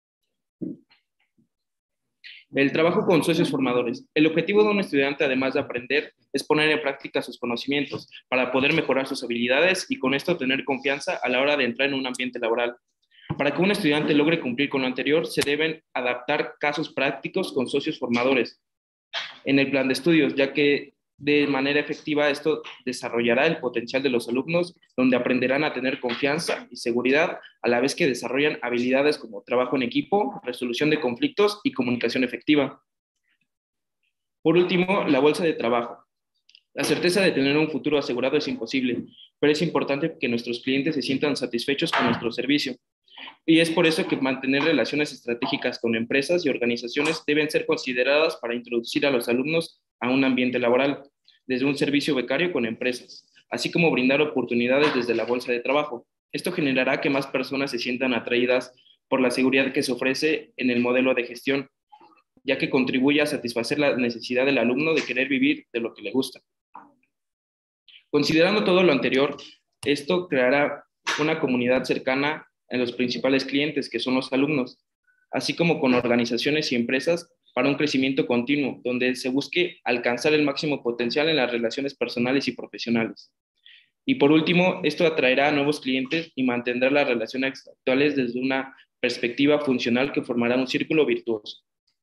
El trabajo con socios formadores. El objetivo de un estudiante, además de aprender, es poner en práctica sus conocimientos para poder mejorar sus habilidades y con esto tener confianza a la hora de entrar en un ambiente laboral. Para que un estudiante logre cumplir con lo anterior, se deben adaptar casos prácticos con socios formadores en el plan de estudios, ya que de manera efectiva esto desarrollará el potencial de los alumnos, donde aprenderán a tener confianza y seguridad, a la vez que desarrollan habilidades como trabajo en equipo, resolución de conflictos y comunicación efectiva. Por último, la bolsa de trabajo. La certeza de tener un futuro asegurado es imposible, pero es importante que nuestros clientes se sientan satisfechos con nuestro servicio. Y es por eso que mantener relaciones estratégicas con empresas y organizaciones deben ser consideradas para introducir a los alumnos a un ambiente laboral, desde un servicio becario con empresas, así como brindar oportunidades desde la bolsa de trabajo. Esto generará que más personas se sientan atraídas por la seguridad que se ofrece en el modelo de gestión, ya que contribuye a satisfacer la necesidad del alumno de querer vivir de lo que le gusta. Considerando todo lo anterior, esto creará una comunidad cercana en los principales clientes, que son los alumnos, así como con organizaciones y empresas para un crecimiento continuo, donde se busque alcanzar el máximo potencial en las relaciones personales y profesionales. Y por último, esto atraerá a nuevos clientes y mantendrá las relaciones actuales desde una perspectiva funcional que formará un círculo virtuoso.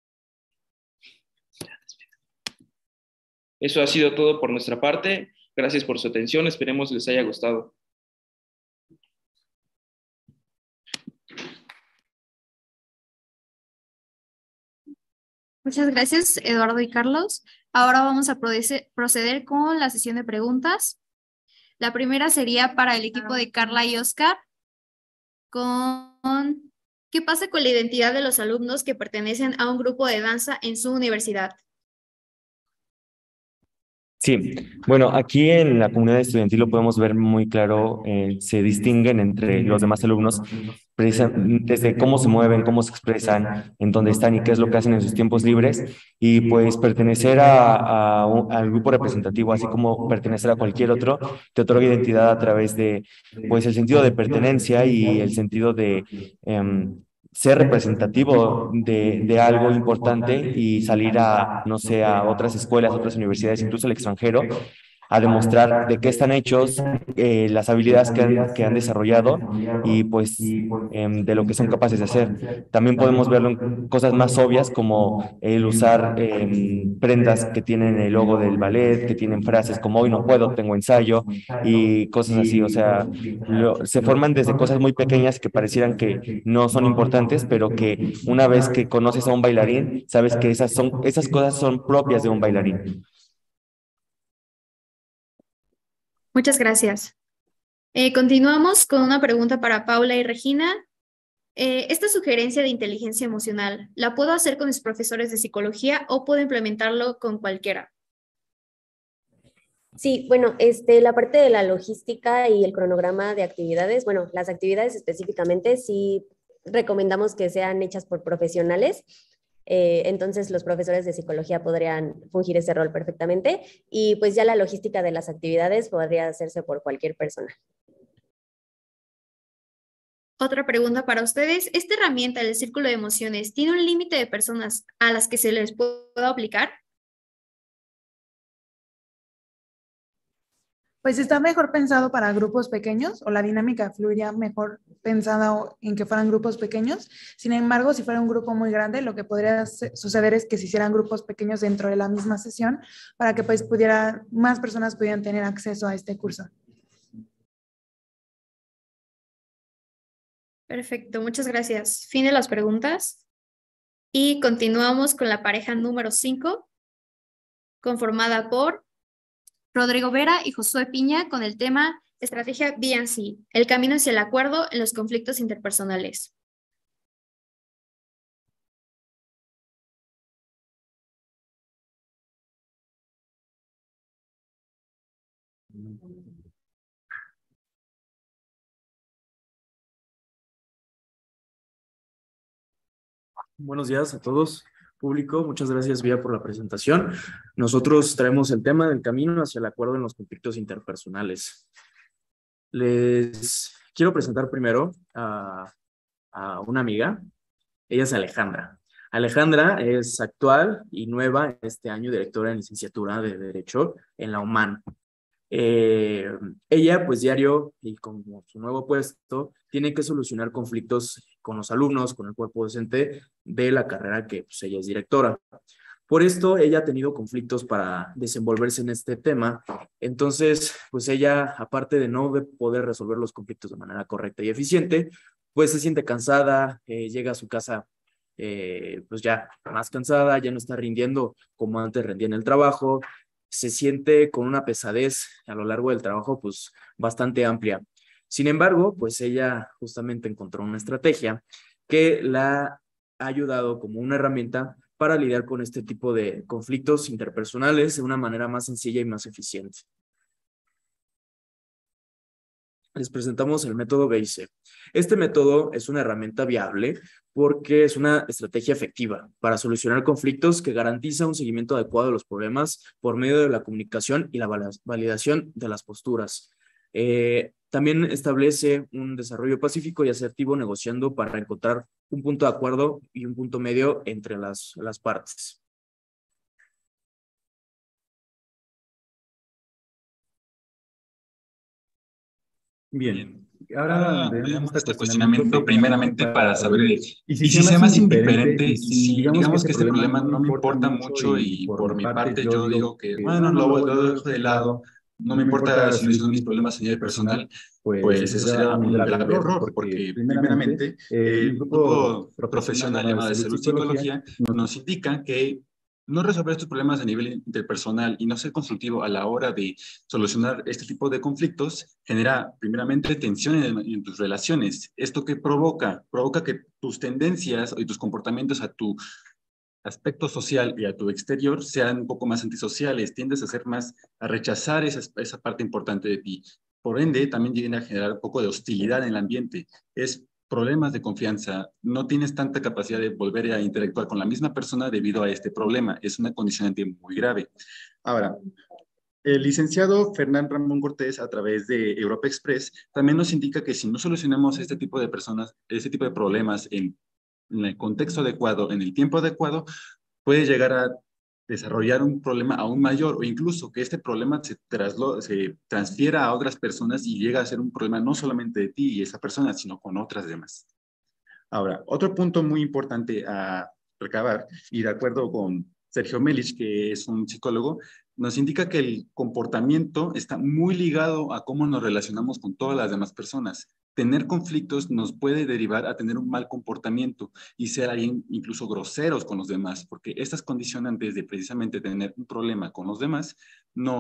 Eso ha sido todo por nuestra parte. Gracias por su atención. Esperemos les haya gustado. Muchas gracias, Eduardo y Carlos. Ahora vamos a proceder con la sesión de preguntas. La primera sería para el equipo de Carla y Oscar, con ¿qué pasa con la identidad de los alumnos que pertenecen a un grupo de danza en su universidad? Sí, bueno, aquí en la comunidad estudiantil lo podemos ver muy claro, se distinguen entre los demás alumnos desde cómo se mueven, cómo se expresan, en dónde están y qué es lo que hacen en sus tiempos libres, y pues pertenecer al grupo representativo, así como pertenecer a cualquier otro, te otorga identidad a través de pues el sentido de pertenencia y el sentido de ser representativo de algo importante y salir a, no sé, a otras escuelas, otras universidades, incluso al extranjero, a demostrar de qué están hechos, las habilidades que han desarrollado y pues de lo que son capaces de hacer. También podemos verlo en cosas más obvias como el usar prendas que tienen el logo del ballet, que tienen frases como hoy no puedo, tengo ensayo y cosas así. O sea, se forman desde cosas muy pequeñas que parecieran que no son importantes, pero que una vez que conoces a un bailarín, sabes que esas cosas son propias de un bailarín. Muchas gracias. Continuamos con una pregunta para Paula y Regina. Esta sugerencia de inteligencia emocional, ¿la puedo hacer con mis profesores de psicología o puedo implementarlo con cualquiera? Sí, bueno, la parte de la logística y el cronograma de actividades, bueno, las actividades específicamente sí recomendamos que sean hechas por profesionales. Entonces los profesores de psicología podrían fungir ese rol perfectamente y pues ya la logística de las actividades podría hacerse por cualquier persona. Otra pregunta para ustedes. ¿Esta herramienta del círculo de emociones tiene un límite de personas a las que se les pueda aplicar? Pues está mejor pensado para grupos pequeños o la dinámica fluiría mejor pensada en que fueran grupos pequeños. Sin embargo, si fuera un grupo muy grande, lo que podría suceder es que se hicieran grupos pequeños dentro de la misma sesión para que pues más personas pudieran tener acceso a este curso. Perfecto, muchas gracias. Fin de las preguntas. Y continuamos con la pareja número 5, conformada por Rodrigo Vera y Josué Piña, con el tema Estrategia B&C, el camino hacia el acuerdo en los conflictos interpersonales. Buenos días a todos, público. Muchas gracias, Vía, por la presentación. Nosotros traemos el tema del camino hacia el acuerdo en los conflictos interpersonales. Les quiero presentar primero a una amiga. Ella es Alejandra. Alejandra es actual y nueva este año directora de licenciatura de Derecho en la UMAN. Ella, pues diario y con su nuevo puesto, tiene que solucionar conflictos con los alumnos, con el cuerpo docente de la carrera que pues, ella es directora. Por esto, ella ha tenido conflictos para desenvolverse en este tema. Entonces, pues ella, aparte de no poder resolver los conflictos de manera correcta y eficiente, pues se siente cansada, llega a su casa pues ya más cansada, ya no está rindiendo como antes rendía en el trabajo, se siente con una pesadez a lo largo del trabajo pues bastante amplia. Sin embargo, pues ella justamente encontró una estrategia que la ha ayudado como una herramienta para lidiar con este tipo de conflictos interpersonales de una manera más sencilla y más eficiente. Les presentamos el método BIC. Este método es una herramienta viable porque es una estrategia efectiva para solucionar conflictos que garantiza un seguimiento adecuado de los problemas por medio de la comunicación y la validación de las posturas. También establece un desarrollo pacífico y asertivo negociando para encontrar un punto de acuerdo y un punto medio entre las partes. Bien, ahora veamos este cuestionamiento primeramente para saber y si sea más indiferente y si digamos que este problema no me importa mucho y por mi parte yo digo que, bueno, lo dejo de lado, no me importa si son mis problemas a nivel personal, pues eso sería un grave error, porque primeramente el grupo profesional llamado de salud psicología nos indica que no resolver estos problemas a nivel interpersonal y no ser constructivo a la hora de solucionar este tipo de conflictos genera primeramente tensión en tus relaciones. ¿Esto qué provoca? Provoca que tus tendencias y tus comportamientos a tu aspecto social y a tu exterior sean un poco más antisociales, tiendes a rechazar esa parte importante de ti. Por ende, también llegan a generar un poco de hostilidad en el ambiente. Es problemas de confianza, no tienes tanta capacidad de volver a interactuar con la misma persona debido a este problema. Es una condicionante muy grave. Ahora, el licenciado Fernán Ramón Cortés, a través de Europa Express, también nos indica que si no solucionamos este tipo de personas, este tipo de problemas en el contexto adecuado, en el tiempo adecuado, puede llegar a desarrollar un problema aún mayor o incluso que este problema se transfiera a otras personas y llega a ser un problema no solamente de ti y esa persona, sino con otras demás. Ahora, otro punto muy importante a recabar, y de acuerdo con Sergio Melich, que es un psicólogo, nos indica que el comportamiento está muy ligado a cómo nos relacionamos con todas las demás personas. Tener conflictos nos puede derivar a tener un mal comportamiento y ser alguien incluso groseros con los demás, porque estas condicionantes de precisamente tener un problema con los demás no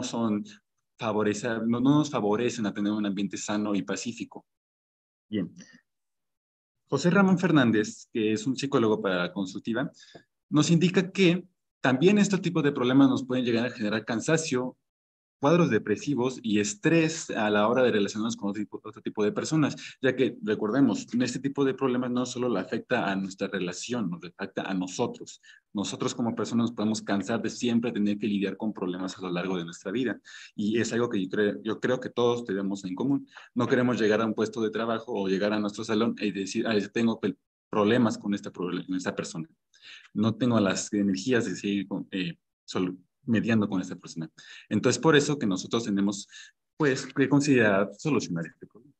nos favorecen a tener un ambiente sano y pacífico. Bien. José Ramón Fernández, que es un psicólogo para la consultiva, nos indica que también este tipo de problemas nos pueden llegar a generar cansancio, cuadros depresivos y estrés a la hora de relacionarnos con otro tipo de personas, ya que, recordemos, este tipo de problemas no solo le afecta a nuestra relación, nos afecta a nosotros. Nosotros como personas nos podemos cansar de siempre tener que lidiar con problemas a lo largo de nuestra vida, y es algo que yo creo que todos tenemos en común. No queremos llegar a un puesto de trabajo o llegar a nuestro salón y decir, tengo problemas con esta persona. No tengo las energías de seguir mediando con esta persona. Entonces, por eso que nosotros tenemos, pues, que considerar solucionar este problema.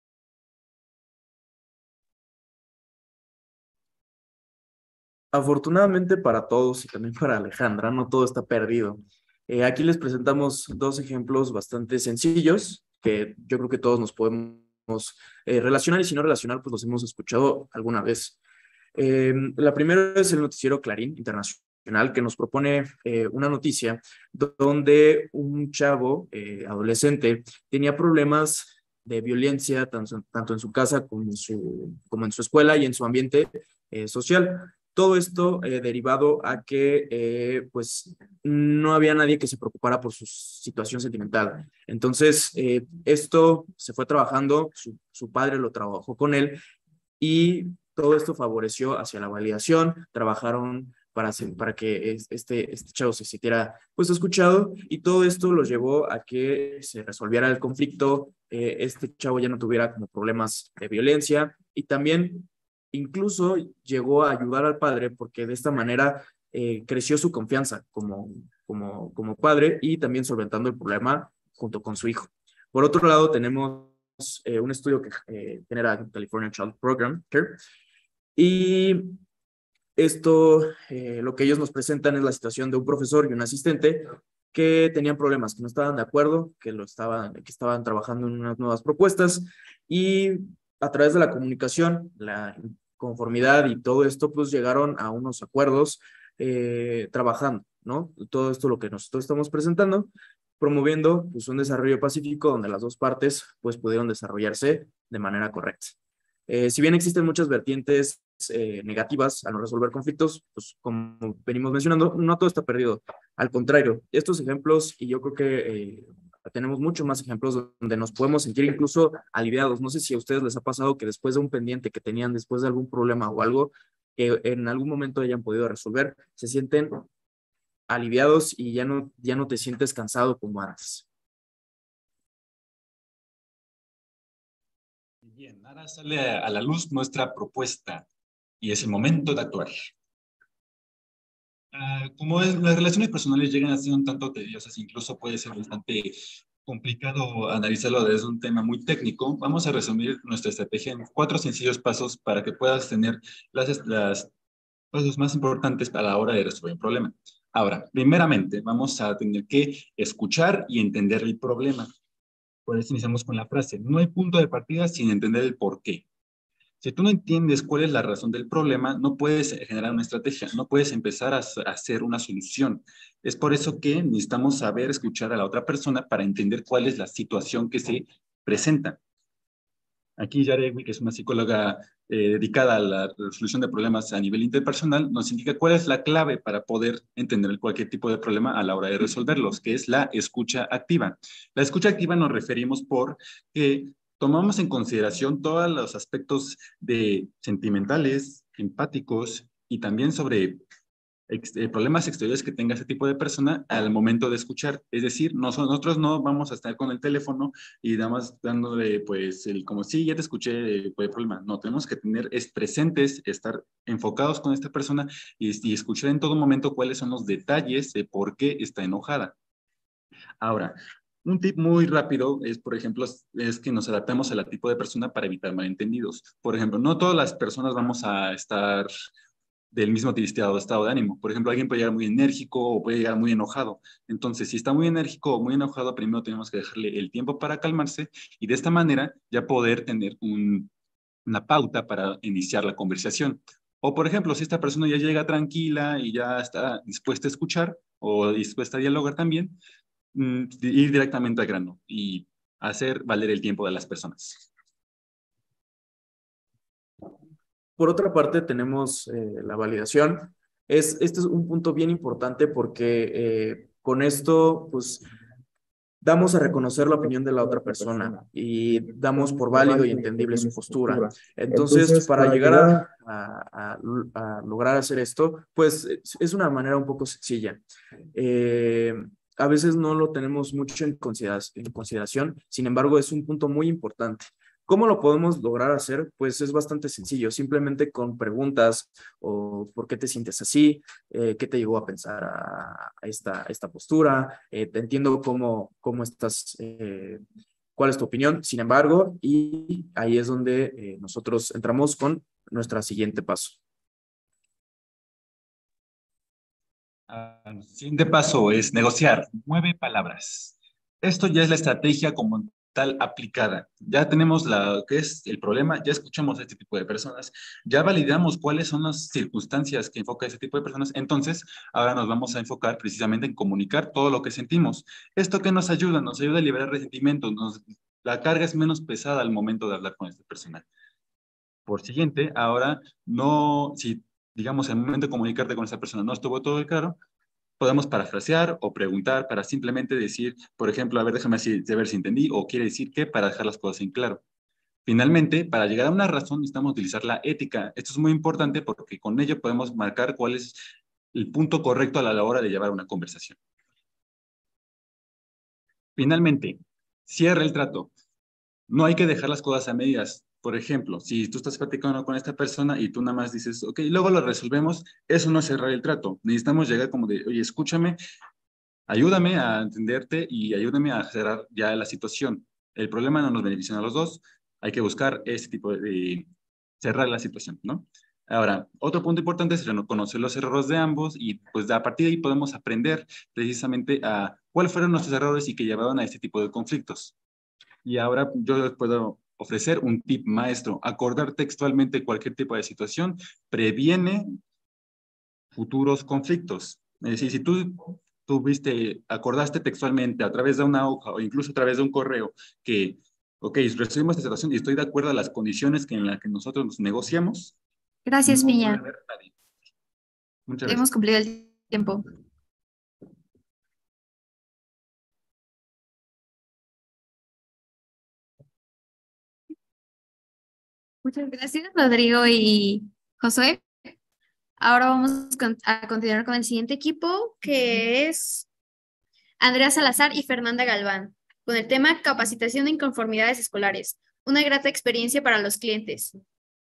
Afortunadamente para todos y también para Alejandra, no todo está perdido. Aquí les presentamos dos ejemplos bastante sencillos que yo creo que todos nos podemos relacionar, y si no relacionar, pues los hemos escuchado alguna vez. La primera es el noticiero Clarín Internacional, que nos propone una noticia donde un chavo adolescente tenía problemas de violencia tanto en su casa como en su escuela y en su ambiente social. Todo esto derivado a que pues no había nadie que se preocupara por su situación sentimental. Entonces, esto se fue trabajando, su padre lo trabajó con él, y todo esto favoreció hacia la validación, trabajaron para que este chavo se sintiera pues escuchado, y todo esto los llevó a que se resolviera el conflicto, este chavo ya no tuviera como problemas de violencia, y también incluso llegó a ayudar al padre porque de esta manera creció su confianza como padre, y también solventando el problema junto con su hijo. Por otro lado, tenemos un estudio que genera California Child Program Care, y esto, lo que ellos nos presentan es la situación de un profesor y un asistente que tenían problemas, que no estaban de acuerdo, que estaban trabajando en unas nuevas propuestas, y a través de la comunicación, la conformidad y todo esto, pues llegaron a unos acuerdos trabajando, ¿no? Todo esto lo que nosotros estamos presentando, promoviendo pues un desarrollo pacífico donde las dos partes pues pudieron desarrollarse de manera correcta. Si bien existen muchas vertientes negativas al no resolver conflictos, pues como venimos mencionando, no todo está perdido. Al contrario, estos ejemplos, y yo creo que tenemos muchos más ejemplos donde nos podemos sentir incluso aliviados. No sé si a ustedes les ha pasado que después de un pendiente que tenían, después de algún problema o algo que en algún momento hayan podido resolver, se sienten aliviados y ya no te sientes cansado como antes. Bien, ahora sale a la luz nuestra propuesta y es el momento de actuar. Como las relaciones personales llegan a ser un tanto tediosas, incluso puede ser bastante complicado analizarlo desde un tema muy técnico, vamos a resumir nuestra estrategia en 4 sencillos pasos para que puedas tener los pasos más importantes a la hora de resolver un problema. Ahora, primeramente, vamos a tener que escuchar y entender el problema. Por eso iniciamos con la frase: no hay punto de partida sin entender el por qué. Si tú no entiendes cuál es la razón del problema, no puedes generar una estrategia, no puedes empezar a hacer una solución. Es por eso que necesitamos saber escuchar a la otra persona para entender cuál es la situación que se presenta. Aquí Yaregui, que es una psicóloga dedicada a la resolución de problemas a nivel interpersonal, nos indica cuál es la clave para poder entender cualquier tipo de problema a la hora de resolverlos, que es la escucha activa. La escucha activa nos referimos por que tomamos en consideración todos los aspectos sentimentales, empáticos y también sobre problemas exteriores que tenga ese tipo de persona al momento de escuchar. Es decir, nosotros no vamos a estar con el teléfono y nada más dándole pues como sí, ya te escuché, pues problema. No, tenemos que tener presentes, estar enfocados con esta persona y escuchar en todo momento cuáles son los detalles de por qué está enojada. Ahora, un tip muy rápido es, por ejemplo, es que nos adaptemos al tipo de persona para evitar malentendidos. Por ejemplo, no todas las personas vamos a estar del mismo estado de ánimo. Por ejemplo, alguien puede llegar muy enérgico o puede llegar muy enojado. Entonces, si está muy enérgico o muy enojado, primero tenemos que dejarle el tiempo para calmarse y de esta manera ya poder tener una pauta para iniciar la conversación. O, por ejemplo, si esta persona ya llega tranquila y ya está dispuesta a escuchar o dispuesta a dialogar también, ir directamente al grano y hacer valer el tiempo de las personas. Por otra parte, tenemos la validación. Este es un punto bien importante porque con esto, pues, damos a reconocer la opinión de la otra persona y damos por válido y entendible su postura. Entonces, para llegar a lograr hacer esto, pues, es una manera un poco sencilla. A veces no lo tenemos mucho en consideración, sin embargo, es un punto muy importante. ¿Cómo lo podemos lograr hacer? Pues es bastante sencillo, simplemente con preguntas o ¿por qué te sientes así? ¿Qué te llevó a pensar a esta postura? Te entiendo cómo estás, cuál es tu opinión, sin embargo, y ahí es donde nosotros entramos con nuestro siguiente paso. El siguiente paso es negociar 9 palabras. Esto ya es la estrategia como tal aplicada. Ya tenemos que es el problema, ya escuchamos a este tipo de personas, ya validamos cuáles son las circunstancias que enfoca ese tipo de personas, entonces ahora nos vamos a enfocar precisamente en comunicar todo lo que sentimos. ¿Esto qué nos ayuda? Nos ayuda a liberar resentimientos, la carga es menos pesada al momento de hablar con esta persona. Por siguiente, ahora si digamos en el momento de comunicarte con esta persona no estuvo todo claro, podemos parafrasear o preguntar para simplemente decir, por ejemplo, a ver, déjame ver si entendí o quiere decir qué para dejar las cosas en claro. Finalmente, para llegar a una razón necesitamos utilizar la ética. Esto es muy importante porque con ello podemos marcar cuál es el punto correcto a la hora de llevar una conversación. Finalmente, cierra el trato. No hay que dejar las cosas a medias. Por ejemplo, si tú estás platicando con esta persona y tú nada más dices, ok, luego lo resolvemos, eso no es cerrar el trato. Necesitamos llegar como de, oye, escúchame, ayúdame a entenderte y ayúdame a cerrar ya la situación. El problema no nos beneficia a los dos. Hay que buscar ese tipo de cerrar la situación, ¿no? Ahora, otro punto importante es reconocer los errores de ambos y pues a partir de ahí podemos aprender precisamente a cuáles fueron nuestros errores y que llevaron a este tipo de conflictos. Y ahora yo les puedo ofrecer un tip maestro. Acordar textualmente cualquier tipo de situación previene futuros conflictos. Es decir, si tú acordaste textualmente a través de una hoja o incluso a través de un correo que, ok, resolvimos esta situación y estoy de acuerdo a las condiciones en las que nosotros nos negociamos. Gracias, No Piña. puede haber nadie. Muchas gracias. Hemos cumplido el tiempo. Muchas gracias, Rodrigo y Josué. Ahora vamos a continuar con el siguiente equipo, que es Andrea Salazar y Fernanda Galván, con el tema Capacitación de Inconformidades Escolares, una grata experiencia para los clientes.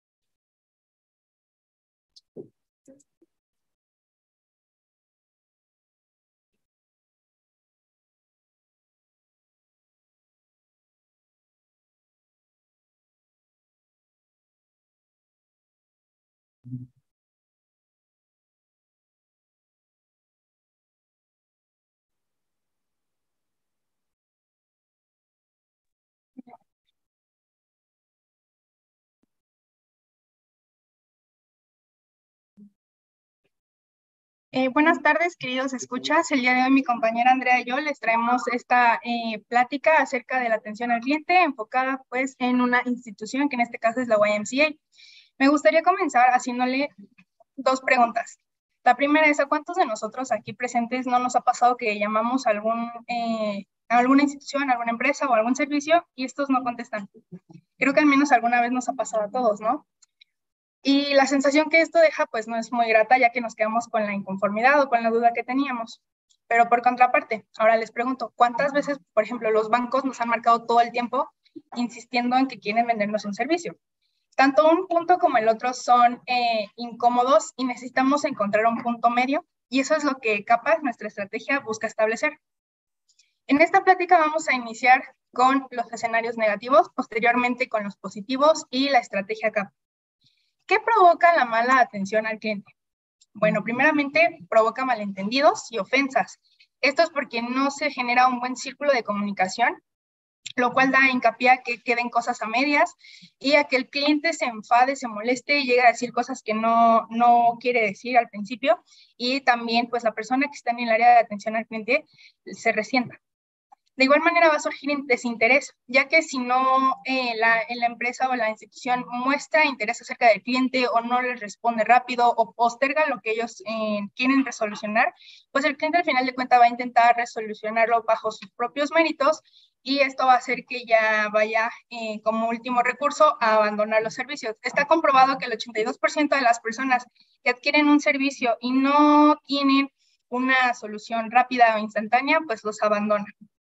Buenas tardes, queridos escuchas. El día de hoy mi compañera Andrea y yo les traemos esta plática acerca de la atención al cliente enfocada pues en una institución que en este caso es la YMCA. Me gustaría comenzar haciéndole dos preguntas. La primera es, ¿a cuántos de nosotros aquí presentes no nos ha pasado que llamamos a alguna institución, alguna empresa o algún servicio y estos no contestan? Creo que al menos alguna vez nos ha pasado a todos, ¿no? Y la sensación que esto deja, pues no es muy grata, ya que nos quedamos con la inconformidad o con la duda que teníamos. Pero por contraparte, ahora les pregunto, ¿cuántas veces, por ejemplo, los bancos nos han marcado todo el tiempo insistiendo en que quieren vendernos un servicio? Tanto un punto como el otro son incómodos y necesitamos encontrar un punto medio, y eso es lo que capaz nuestra estrategia busca establecer. En esta plática vamos a iniciar con los escenarios negativos, posteriormente con los positivos y la estrategia CAP. ¿Qué provoca la mala atención al cliente? Bueno, primeramente provoca malentendidos y ofensas. Esto es porque no se genera un buen círculo de comunicación, lo cual da hincapié a que queden cosas a medias y a que el cliente se enfade, se moleste y llegue a decir cosas que no quiere decir al principio, y también pues la persona que está en el área de atención al cliente se resienta. De igual manera va a surgir desinterés, ya que si no la empresa o la institución muestra interés acerca del cliente o no les responde rápido o posterga lo que ellos quieren resolucionar, pues el cliente al final de cuentas va a intentar resolucionarlo bajo sus propios méritos, y esto va a hacer que ya vaya como último recurso a abandonar los servicios. Está comprobado que el 82% de las personas que adquieren un servicio y no tienen una solución rápida o instantánea, pues los abandonan.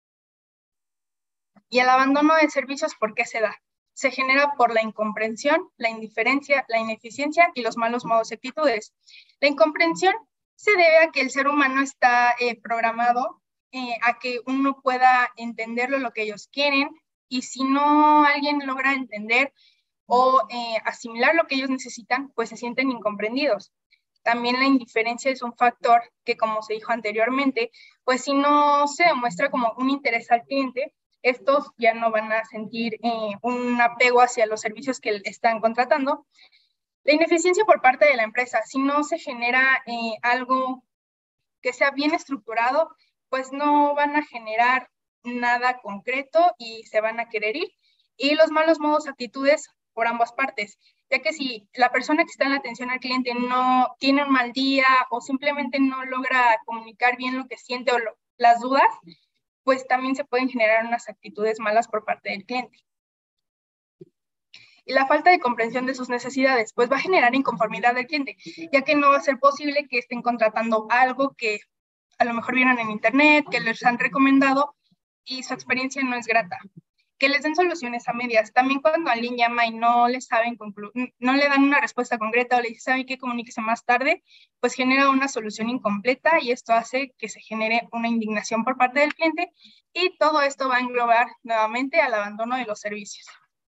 Y el abandono de servicios, ¿por qué se da? Se genera por la incomprensión, la indiferencia, la ineficiencia y los malos modos y actitudes. La incomprensión se debe a que el ser humano está programado a que uno pueda entenderlo lo que ellos quieren, y si no alguien logra entender o asimilar lo que ellos necesitan, pues se sienten incomprendidos. También la indiferencia es un factor que, como se dijo anteriormente, pues si no se demuestra como un interés al cliente, estos ya no van a sentir un apego hacia los servicios que están contratando. La ineficiencia por parte de la empresa, si no se genera algo que sea bien estructurado, pues no van a generar nada concreto y se van a querer ir. Y los malos modos, actitudes por ambas partes, ya que si la persona que está en la atención al cliente no tiene un mal día o simplemente no logra comunicar bien lo que siente o las dudas, pues también se pueden generar unas actitudes malas por parte del cliente. y la falta de comprensión de sus necesidades, pues va a generar inconformidad del cliente, ya que no va a ser posible que estén contratando algo que a lo mejor vieron en internet, que les han recomendado y su experiencia no es grata. Que les den soluciones a medias. También cuando alguien llama y no le saben no le dan una respuesta concreta o le dicen, ¿saben qué? Comuníquese más tarde, pues genera una solución incompleta y esto hace que se genere una indignación por parte del cliente y todo esto va a englobar nuevamente al abandono de los servicios.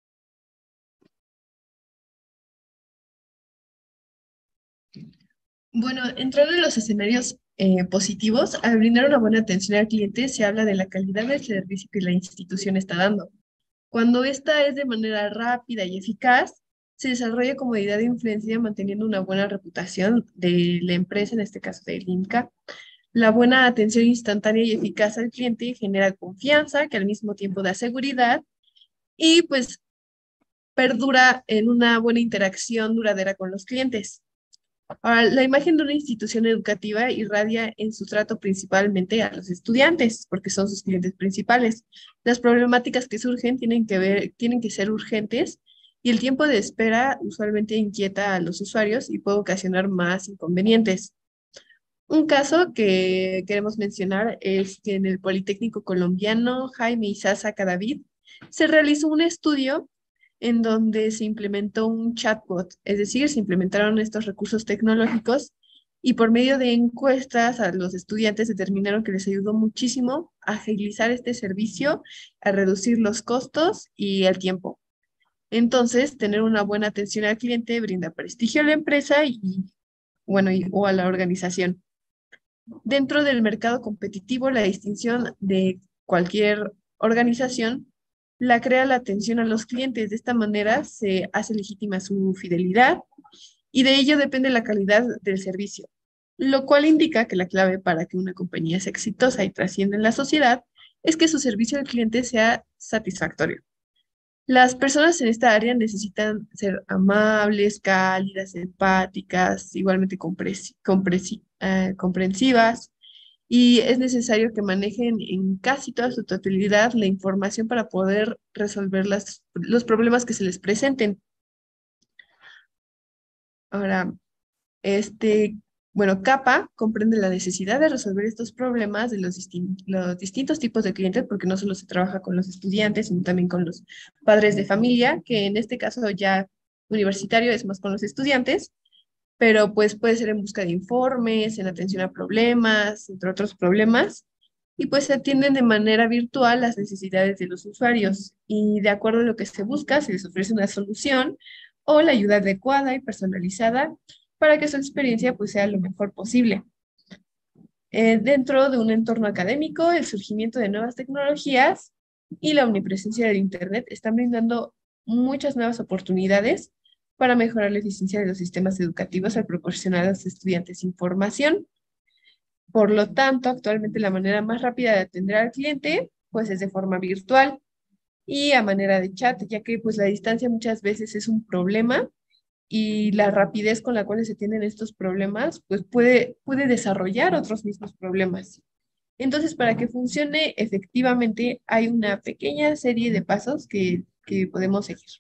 Bueno, entrando en los escenarios positivos, al brindar una buena atención al cliente se habla de la calidad del servicio que la institución está dando. Cuando esta es de manera rápida y eficaz, se desarrolla comodidad de influencia manteniendo una buena reputación de la empresa, en este caso del INCA. La buena atención instantánea y eficaz al cliente genera confianza, que al mismo tiempo da seguridad y pues perdura en una buena interacción duradera con los clientes. Ahora, la imagen de una institución educativa irradia en su trato principalmente a los estudiantes, porque son sus clientes principales. Las problemáticas que surgen tienen que ser urgentes y el tiempo de espera usualmente inquieta a los usuarios y puede ocasionar más inconvenientes. Un caso que queremos mencionar es que en el Politécnico Colombiano Jaime Isaza Cadavid se realizó un estudio en donde se implementó un chatbot, es decir, se implementaron estos recursos tecnológicos y por medio de encuestas a los estudiantes determinaron que les ayudó muchísimo a agilizar este servicio, a reducir los costos y el tiempo. Entonces, tener una buena atención al cliente brinda prestigio a la empresa o a la organización. Dentro del mercado competitivo, la distinción de cualquier organización la crea la atención a los clientes. De esta manera se hace legítima su fidelidad y de ello depende la calidad del servicio, lo cual indica que la clave para que una compañía sea exitosa y trascienda en la sociedad es que su servicio al cliente sea satisfactorio. Las personas en esta área necesitan ser amables, cálidas, empáticas, igualmente comprensivas, y es necesario que manejen en casi toda su totalidad la información para poder resolver los problemas que se les presenten. Ahora, CAPA comprende la necesidad de resolver estos problemas de los distintos tipos de clientes, porque no solo se trabaja con los estudiantes, sino también con los padres de familia, que en este caso ya universitario es más con los estudiantes, pero pues puede ser en busca de informes, en atención a problemas, entre otros problemas, y pues se atienden de manera virtual las necesidades de los usuarios, y de acuerdo a lo que se busca, se les ofrece una solución o la ayuda adecuada y personalizada para que su experiencia pues sea lo mejor posible. Dentro de un entorno académico, el surgimiento de nuevas tecnologías y la omnipresencia del Internet están brindando muchas nuevas oportunidades para mejorar la eficiencia de los sistemas educativos al proporcionar a los estudiantes información. Por lo tanto, actualmente la manera más rápida de atender al cliente pues es de forma virtual y a manera de chat, ya que pues la distancia muchas veces es un problema y la rapidez con la cual se tienen estos problemas pues puede desarrollar otros mismos problemas. Entonces, para que funcione efectivamente, hay una pequeña serie de pasos que podemos seguir.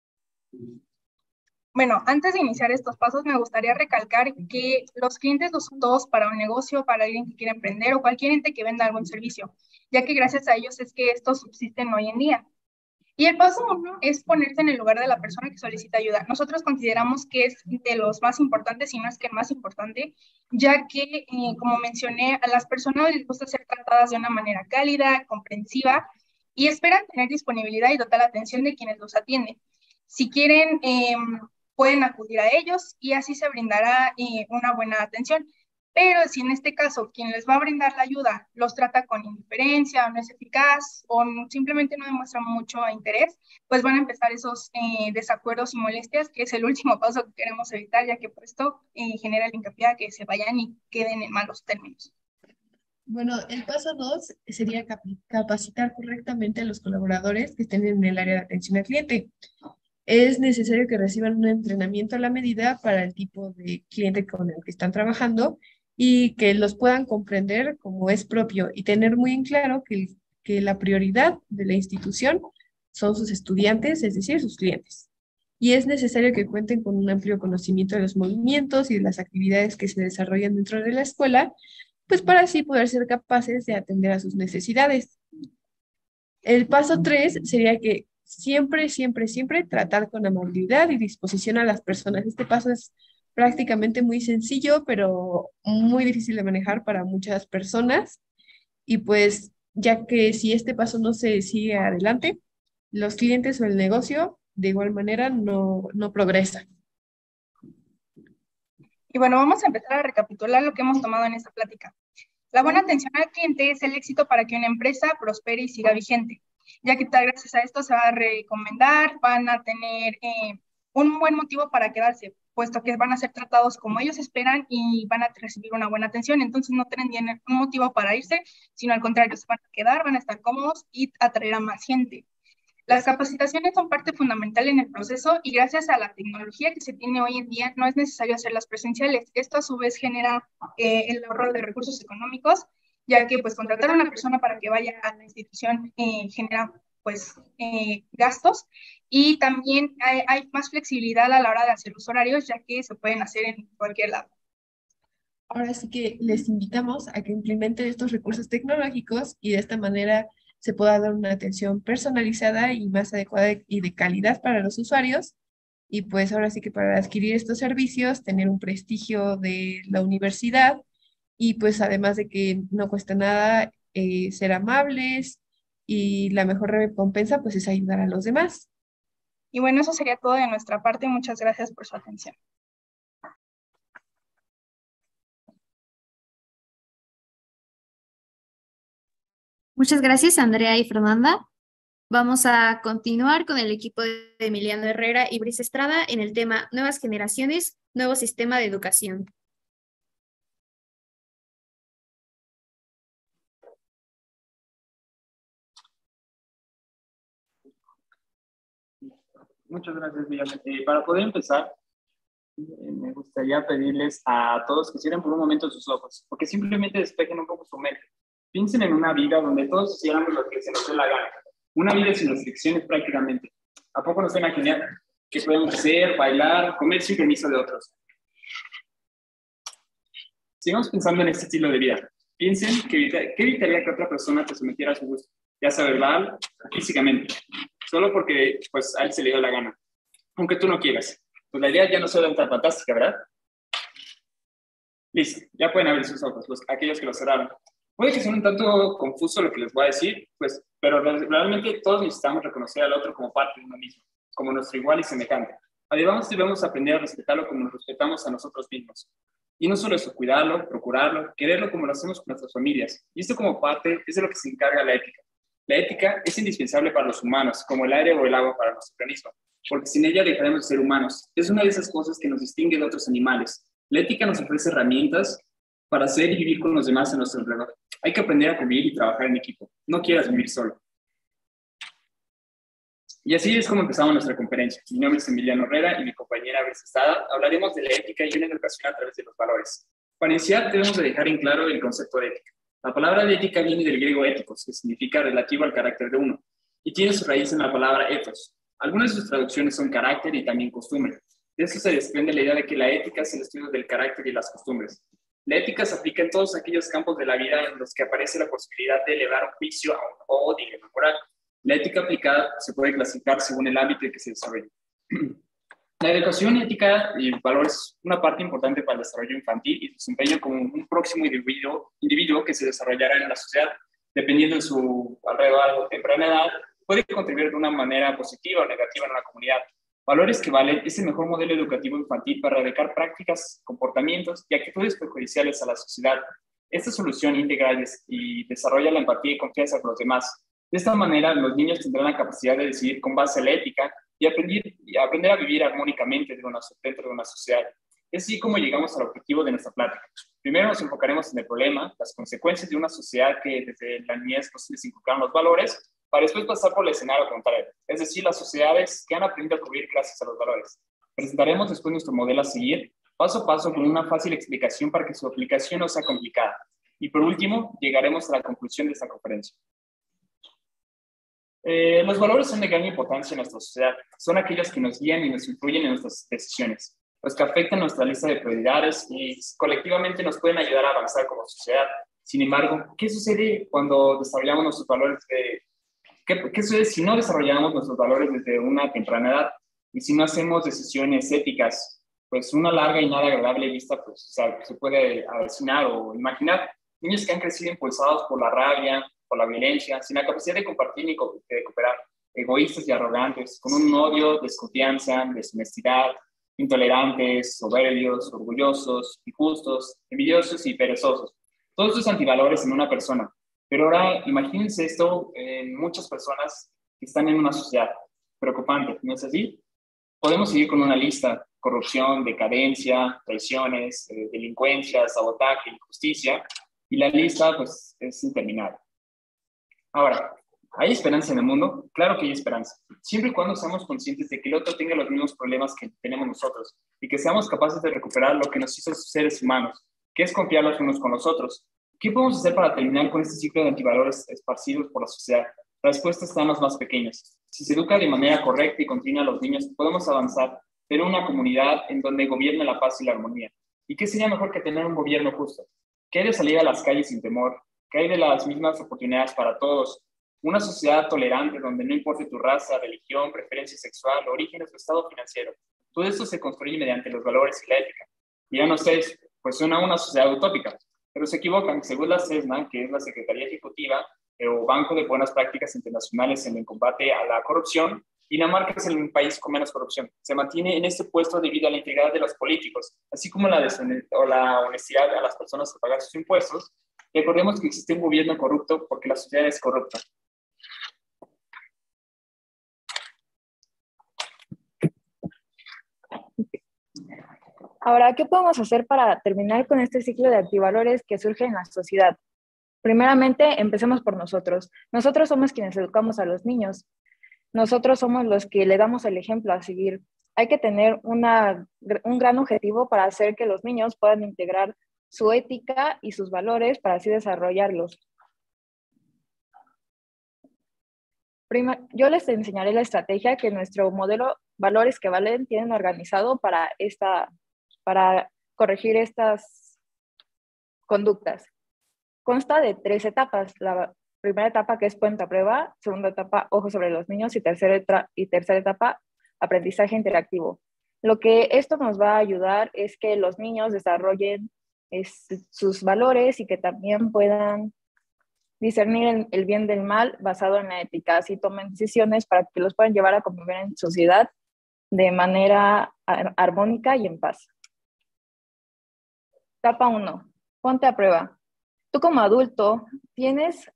Bueno, antes de iniciar estos pasos, me gustaría recalcar que los clientes los son todos para un negocio, para alguien que quiere emprender o cualquier ente que venda algún servicio, ya que gracias a ellos es que estos subsisten hoy en día. Y el paso 1 es ponerse en el lugar de la persona que solicita ayuda. Nosotros consideramos que es de los más importantes, si no es que el más importante, ya que, como mencioné, a las personas les gusta ser tratadas de una manera cálida, comprensiva, y esperan tener disponibilidad y total atención de quienes los atienden. Si quieren, pueden acudir a ellos y así se brindará una buena atención. Pero si en este caso quien les va a brindar la ayuda los trata con indiferencia o no es eficaz o simplemente no demuestra mucho interés, pues van a empezar esos desacuerdos y molestias, que es el último paso que queremos evitar, ya que pues, esto genera el hincapié a que se vayan y queden en malos términos. Bueno, el paso 2 sería capacitar correctamente a los colaboradores que estén en el área de atención al cliente. Es necesario que reciban un entrenamiento a la medida para el tipo de cliente con el que están trabajando y que los puedan comprender como es propio y tener muy en claro que la prioridad de la institución son sus estudiantes, es decir, sus clientes. y es necesario que cuenten con un amplio conocimiento de los movimientos y de las actividades que se desarrollan dentro de la escuela, pues para así poder ser capaces de atender a sus necesidades. El paso 3 sería que siempre, siempre, siempre tratar con amabilidad y disposición a las personas. Este paso es prácticamente muy sencillo, pero muy difícil de manejar para muchas personas. Y pues, ya que si este paso no se sigue adelante, los clientes o el negocio de igual manera no progresan. Y bueno, vamos a empezar a recapitular lo que hemos tomado en esta plática. La buena atención al cliente es el éxito para que una empresa prospere y siga vigente, ya que gracias a esto se va a recomendar, van a tener un buen motivo para quedarse, puesto que van a ser tratados como ellos esperan y van a recibir una buena atención. Entonces no tendrían un motivo para irse, sino al contrario, se van a quedar, van a estar cómodos y atraer a más gente. Las capacitaciones son parte fundamental en el proceso y gracias a la tecnología que se tiene hoy en día no es necesario hacerlas presenciales. Esto a su vez genera el ahorro de recursos económicos, ya que pues contratar a una persona para que vaya a la institución genera pues gastos, y también hay más flexibilidad a la hora de hacer los horarios, ya que se pueden hacer en cualquier lado. Ahora sí que les invitamos a que implementen estos recursos tecnológicos y de esta manera se pueda dar una atención personalizada y más adecuada y de calidad para los usuarios. Y pues ahora sí que para adquirir estos servicios, tener un prestigio de la universidad y pues además de que no cuesta nada ser amables, y la mejor recompensa pues es ayudar a los demás. Y bueno, eso sería todo de nuestra parte. Muchas gracias por su atención. Muchas gracias, Andrea y Fernanda. Vamos a continuar con el equipo de Emiliano Herrera y Brice Estrada en el tema Nuevas generaciones, nuevo sistema de educación. Muchas gracias, Miriam. Para poder empezar, me gustaría pedirles a todos que cierren por un momento sus ojos, porque simplemente despejen un poco su mente. Piensen en una vida donde todos hiciéramos lo que se nos dé la gana. Una vida sin restricciones prácticamente. ¿A poco nos suena genial? Que podemos hacer, bailar, comer sin permiso de otros. Sigamos pensando en este estilo de vida. Piensen qué evitaría que otra persona te sometiera a su gusto, ya sea verbal o físicamente, solo porque pues, a él se le dio la gana, aunque tú no quieras. Pues la idea ya no suena tan fantástica, ¿verdad? Listo, ya pueden abrir sus ojos, aquellos que los cerraron. Puede que sea un tanto confuso lo que les voy a decir, pues, pero realmente todos necesitamos reconocer al otro como parte de uno mismo, como nuestro igual y semejante. Además, debemos aprender a respetarlo como nos respetamos a nosotros mismos. Y no solo eso, cuidarlo, procurarlo, quererlo como lo hacemos con nuestras familias. Y esto como parte es de lo que se encarga la ética. La ética es indispensable para los humanos, como el aire o el agua para nuestro organismo, porque sin ella dejaremos de ser humanos. Es una de esas cosas que nos distingue de otros animales. La ética nos ofrece herramientas para ser y vivir con los demás a nuestro alrededor. Hay que aprender a convivir y trabajar en equipo. No quieras vivir solo. Y así es como empezamos nuestra conferencia. Mi nombre es Emiliano Herrera y mi compañera Brice Estrada. Hablaremos de la ética y una educación a través de los valores. Para iniciar, debemos de dejar en claro el concepto de ética. La palabra de ética viene del griego éticos, que significa relativo al carácter de uno, y tiene su raíz en la palabra ethos. Algunas de sus traducciones son carácter y también costumbre. De eso se desprende la idea de que la ética es el estudio del carácter y las costumbres. La ética se aplica en todos aquellos campos de la vida en los que aparece la posibilidad de elevar un juicio o dilema moral. La ética aplicada se puede clasificar según el ámbito en que se desarrolla. La educación ética y valores es una parte importante para el desarrollo infantil y su desempeño como un próximo individuo que se desarrollará en la sociedad. Dependiendo de su alrededor o temprana edad, puede contribuir de una manera positiva o negativa en una comunidad. Valores que valen es el mejor modelo educativo infantil para erradicar prácticas, comportamientos y actitudes perjudiciales a la sociedad. Esta solución integra y desarrolla la empatía y confianza con los demás. De esta manera, los niños tendrán la capacidad de decidir con base en la ética y aprender a vivir armónicamente dentro de una sociedad. Es así como llegamos al objetivo de nuestra plática. Primero nos enfocaremos en el problema, las consecuencias de una sociedad que desde la niñez no se les inculcaron los valores, para después pasar por el escenario contrario, es decir, las sociedades que han aprendido a cubrir gracias a los valores. Presentaremos después nuestro modelo a seguir, paso a paso con una fácil explicación para que su aplicación no sea complicada. Y por último, llegaremos a la conclusión de esta conferencia. Los valores son de gran importancia en nuestra sociedad. Son aquellos que nos guían y nos influyen en nuestras decisiones, los que afectan nuestra lista de prioridades y colectivamente nos pueden ayudar a avanzar como sociedad. Sin embargo, ¿qué sucede cuando desarrollamos nuestros valores? ¿Qué sucede si no desarrollamos nuestros valores desde una temprana edad? Y si no hacemos decisiones éticas, pues una larga y nada agradable vista, pues o sea, se puede avecinar o imaginar. Niños que han crecido impulsados por la rabia, por la violencia, sin la capacidad de compartir ni de cooperar, egoístas y arrogantes, con un odio, desconfianza, deshonestidad, intolerantes, soberbios, orgullosos, injustos, envidiosos y perezosos. Todos estos antivalores en una persona. Pero ahora imagínense esto en muchas personas que están en una sociedad preocupante, ¿no es así? Podemos seguir con una lista: corrupción, decadencia, traiciones, delincuencia, sabotaje, injusticia, y la lista pues es interminable. Ahora, ¿hay esperanza en el mundo? Claro que hay esperanza, siempre y cuando seamos conscientes de que el otro tenga los mismos problemas que tenemos nosotros y que seamos capaces de recuperar lo que nos hizo seres humanos, que es confiar los unos con los otros. ¿Qué podemos hacer para terminar con este ciclo de antivalores esparcidos por la sociedad? La respuesta está en los más pequeños. Si se educa de manera correcta y continua a los niños, podemos avanzar, tener una comunidad en donde gobierne la paz y la armonía. ¿Y qué sería mejor que tener un gobierno justo? ¿Qué hay de salir a las calles sin temor? ¿Qué hay de las mismas oportunidades para todos? Una sociedad tolerante donde no importe tu raza, religión, preferencia sexual, origen o tu estado financiero. Todo esto se construye mediante los valores y la ética. Y ya no sé, pues suena una sociedad utópica, pero se equivocan. Según la CESNA, que es la Secretaría Ejecutiva o Banco de Buenas Prácticas Internacionales en el combate a la corrupción, Dinamarca es el país con menos corrupción. Se mantiene en este puesto debido a la integridad de los políticos, así como la honestidad a las personas que pagan sus impuestos. Y recordemos que existe un gobierno corrupto porque la sociedad es corrupta. Ahora, ¿qué podemos hacer para terminar con este ciclo de antivalores que surge en la sociedad? Primeramente, empecemos por nosotros. Nosotros somos quienes educamos a los niños. Nosotros somos los que le damos el ejemplo a seguir. Hay que tener un gran objetivo para hacer que los niños puedan integrar su ética y sus valores para así desarrollarlos. Yo les enseñaré la estrategia que nuestro modelo Valores que Valen tienen organizado para corregir estas conductas. Consta de 3 etapas. La primera etapa, que es puente a prueba; segunda etapa, ojo sobre los niños; y tercera etapa, aprendizaje interactivo. Lo que esto nos va a ayudar es que los niños desarrollen sus valores y que también puedan discernir el bien del mal basado en la ética, así tomen decisiones para que los puedan llevar a convivir en sociedad de manera armónica y en paz. Etapa 1. Ponte a prueba. Tú como adulto tienes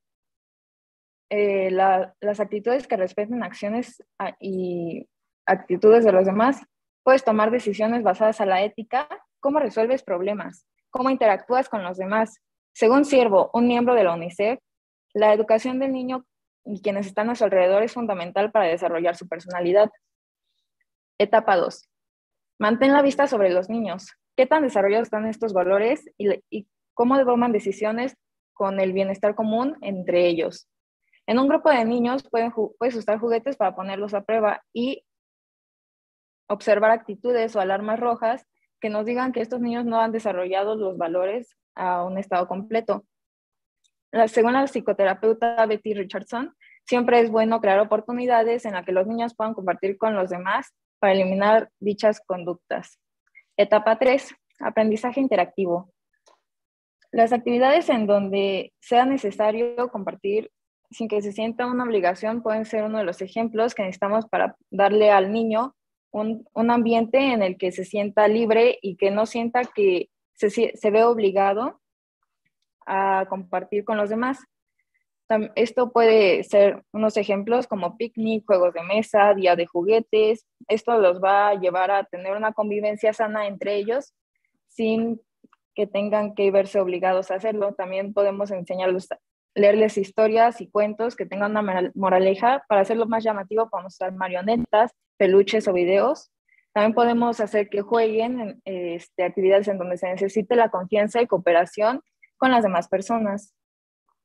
las actitudes que respeten acciones y actitudes de los demás. Puedes tomar decisiones basadas en la ética. ¿Cómo resuelves problemas? ¿Cómo interactúas con los demás? Según Ciervo, un miembro de la UNICEF, la educación del niño y quienes están a su alrededor es fundamental para desarrollar su personalidad. Etapa 2. Mantén la vista sobre los niños. ¿Qué tan desarrollados están estos valores y cómo toman decisiones con el bienestar común entre ellos? En un grupo de niños puedes usar juguetes para ponerlos a prueba y observar actitudes o alarmas rojas que nos digan que estos niños no han desarrollado los valores a un estado completo. Según la psicoterapeuta Betty Richardson, siempre es bueno crear oportunidades en las que los niños puedan compartir con los demás para eliminar dichas conductas. Etapa 3. Aprendizaje interactivo. Las actividades en donde sea necesario compartir sin que se sienta una obligación pueden ser uno de los ejemplos que necesitamos para darle al niño un ambiente en el que se sienta libre y que no sienta que se ve obligado a compartir con los demás. Esto puede ser unos ejemplos como picnic, juegos de mesa, día de juguetes. Esto los va a llevar a tener una convivencia sana entre ellos sin que tengan que verse obligados a hacerlo. También podemos enseñarlos, leerles historias y cuentos que tengan una moraleja. Para hacerlo más llamativo podemos usar marionetas, peluches o videos. También podemos hacer que jueguen actividades en donde se necesite la confianza y cooperación con las demás personas.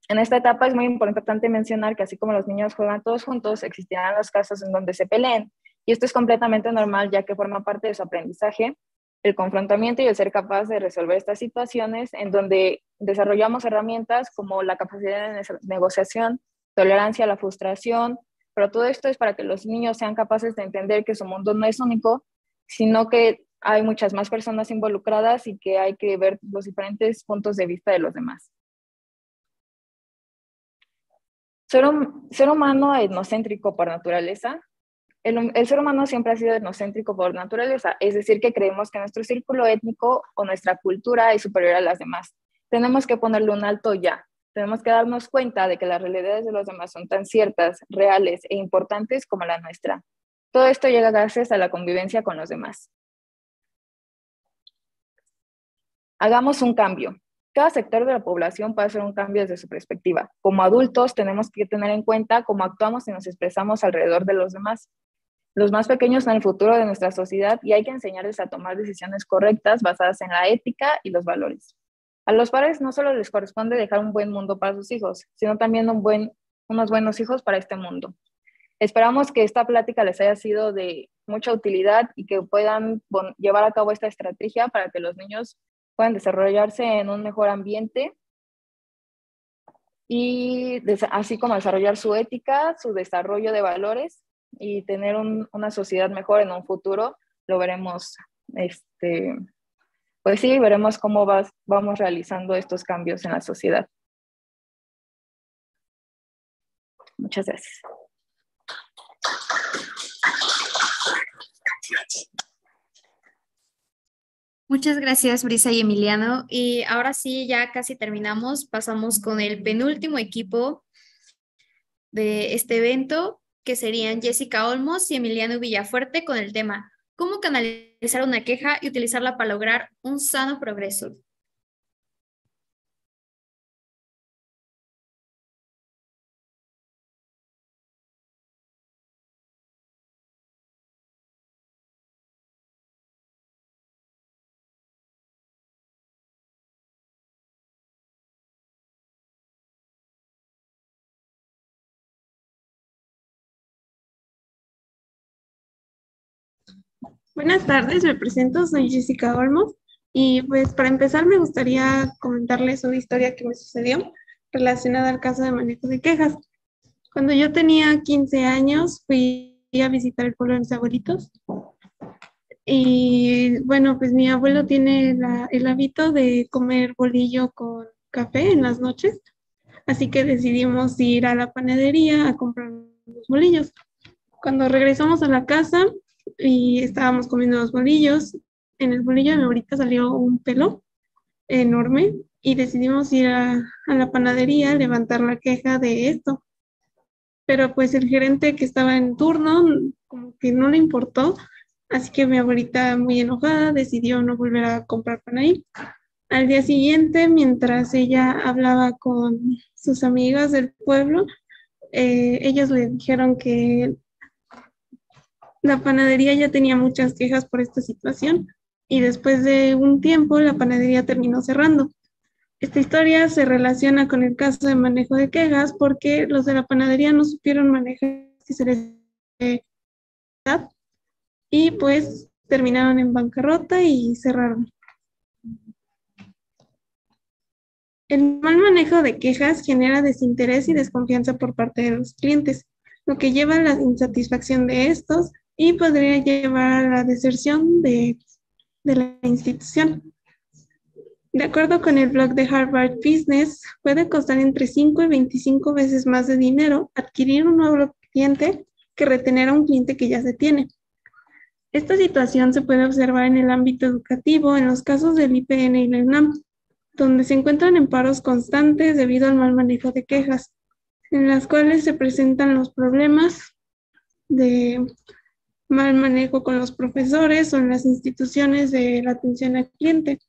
En esta etapa es muy importante mencionar que así como los niños juegan todos juntos, existirán los casos en donde se peleen, y esto es completamente normal ya que forma parte de su aprendizaje, el confrontamiento y el ser capaz de resolver estas situaciones en donde desarrollamos herramientas como la capacidad de negociación, tolerancia a la frustración, pero todo esto es para que los niños sean capaces de entender que su mundo no es único, sino que hay muchas más personas involucradas y que hay que ver los diferentes puntos de vista de los demás. Ser humano etnocéntrico por naturaleza. El ser humano siempre ha sido etnocéntrico por naturaleza, es decir, que creemos que nuestro círculo étnico o nuestra cultura es superior a las demás. Tenemos que ponerle un alto ya. Tenemos que darnos cuenta de que las realidades de los demás son tan ciertas, reales e importantes como la nuestra. Todo esto llega gracias a la convivencia con los demás. Hagamos un cambio. Cada sector de la población puede hacer un cambio desde su perspectiva. Como adultos tenemos que tener en cuenta cómo actuamos y nos expresamos alrededor de los demás. Los más pequeños son el futuro de nuestra sociedad y hay que enseñarles a tomar decisiones correctas basadas en la ética y los valores. A los padres no solo les corresponde dejar un buen mundo para sus hijos, sino también unos buenos hijos para este mundo. Esperamos que esta plática les haya sido de mucha utilidad y que puedan llevar a cabo esta estrategia para que los niños puedan desarrollarse en un mejor ambiente y así como desarrollar su ética, su desarrollo de valores y tener una sociedad mejor en un futuro. Lo veremos, pues sí, veremos cómo vamos realizando estos cambios en la sociedad. Muchas gracias. Muchas gracias, Brisa y Emiliano. Y ahora sí, ya casi terminamos. Pasamos con el penúltimo equipo de este evento, que serían Jessica Olmos y Emiliano Villafuerte, con el tema ¿Cómo canalizar una queja y utilizarla para lograr un sano progreso? Buenas tardes, me presento, soy Jessica Olmos y pues para empezar me gustaría comentarles una historia que me sucedió relacionada al caso de manejo de quejas. Cuando yo tenía 15 años fui a visitar el pueblo de mis abuelitos y bueno, pues mi abuelo tiene el hábito de comer bolillo con café en las noches, así que decidimos ir a la panadería a comprar los bolillos. Cuando regresamos a la casa y estábamos comiendo los bolillos, en el bolillo de mi abuelita salió un pelo enorme y decidimos ir a la panadería a levantar la queja de esto. Pero pues el gerente que estaba en turno como que no le importó, así que mi abuelita muy enojada decidió no volver a comprar pan ahí. Al día siguiente, mientras ella hablaba con sus amigas del pueblo, ellas le dijeron que la panadería ya tenía muchas quejas por esta situación y después de un tiempo la panadería terminó cerrando. Esta historia se relaciona con el caso de manejo de quejas porque los de la panadería no supieron manejar si se les y pues terminaron en bancarrota y cerraron. El mal manejo de quejas genera desinterés y desconfianza por parte de los clientes, lo que lleva a la insatisfacción de estos y podría llevar a la deserción de la institución. De acuerdo con el blog de Harvard Business, puede costar entre 5 y 25 veces más de dinero adquirir un nuevo cliente que retener a un cliente que ya se tiene. Esta situación se puede observar en el ámbito educativo, en los casos del IPN y la UNAM, donde se encuentran en paros constantes debido al mal manejo de quejas, en las cuales se presentan los problemas de mal manejo con los profesores o en las instituciones de la atención al cliente.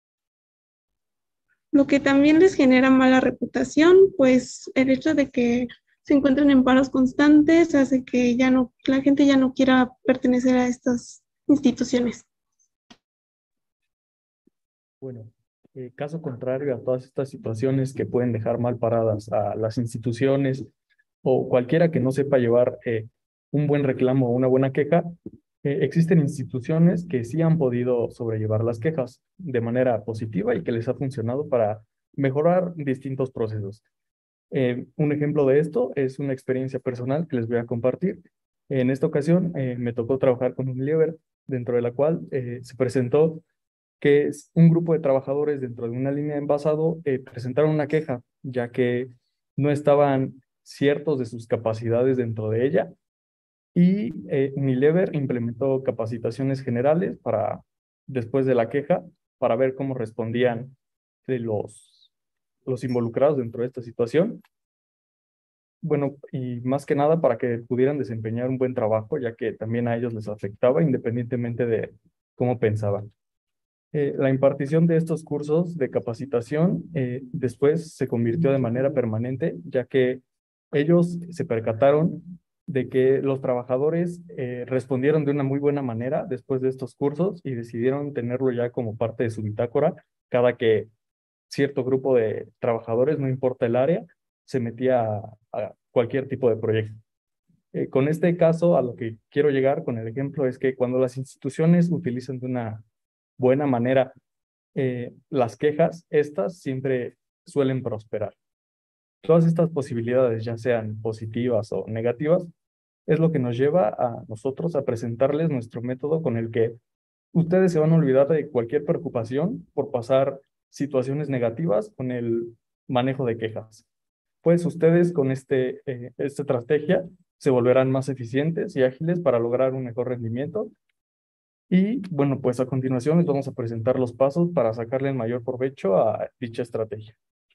Lo que también les genera mala reputación, pues el hecho de que se encuentren en paros constantes hace que la gente ya no quiera pertenecer a estas instituciones. Bueno, Caso contrario a todas estas situaciones que pueden dejar mal paradas a las instituciones o cualquiera que no sepa llevar un buen reclamo o una buena queja, existen instituciones que sí han podido sobrellevar las quejas de manera positiva y que les ha funcionado para mejorar distintos procesos. Un ejemplo de esto es una experiencia personal que les voy a compartir. En esta ocasión me tocó trabajar con un Unilever, dentro de la cual se presentó que un grupo de trabajadores dentro de una línea de envasado presentaron una queja, ya que no estaban ciertos de sus capacidades dentro de ella, y Unilever implementó capacitaciones generales después de la queja, para ver cómo respondían los involucrados dentro de esta situación. Bueno, y más que nada para que pudieran desempeñar un buen trabajo, ya que también a ellos les afectaba independientemente de cómo pensaban. La impartición de estos cursos de capacitación después se convirtió de manera permanente, ya que ellos se percataron de que los trabajadores respondieron de una muy buena manera después de estos cursos y decidieron tenerlo ya como parte de su bitácora cada que cierto grupo de trabajadores, no importa el área, se metía a cualquier tipo de proyecto. Con este caso, a lo que quiero llegar con el ejemplo es que cuando las instituciones utilizan de una buena manera las quejas, estas siempre suelen prosperar. Todas estas posibilidades, ya sean positivas o negativas, es lo que nos lleva a nosotros a presentarles nuestro método con el que ustedes se van a olvidar de cualquier preocupación por pasar situaciones negativas con el manejo de quejas. Pues ustedes con esta estrategia se volverán más eficientes y ágiles para lograr un mejor rendimiento. Y bueno, pues a continuación les vamos a presentar los pasos para sacarle el mayor provecho a dicha estrategia.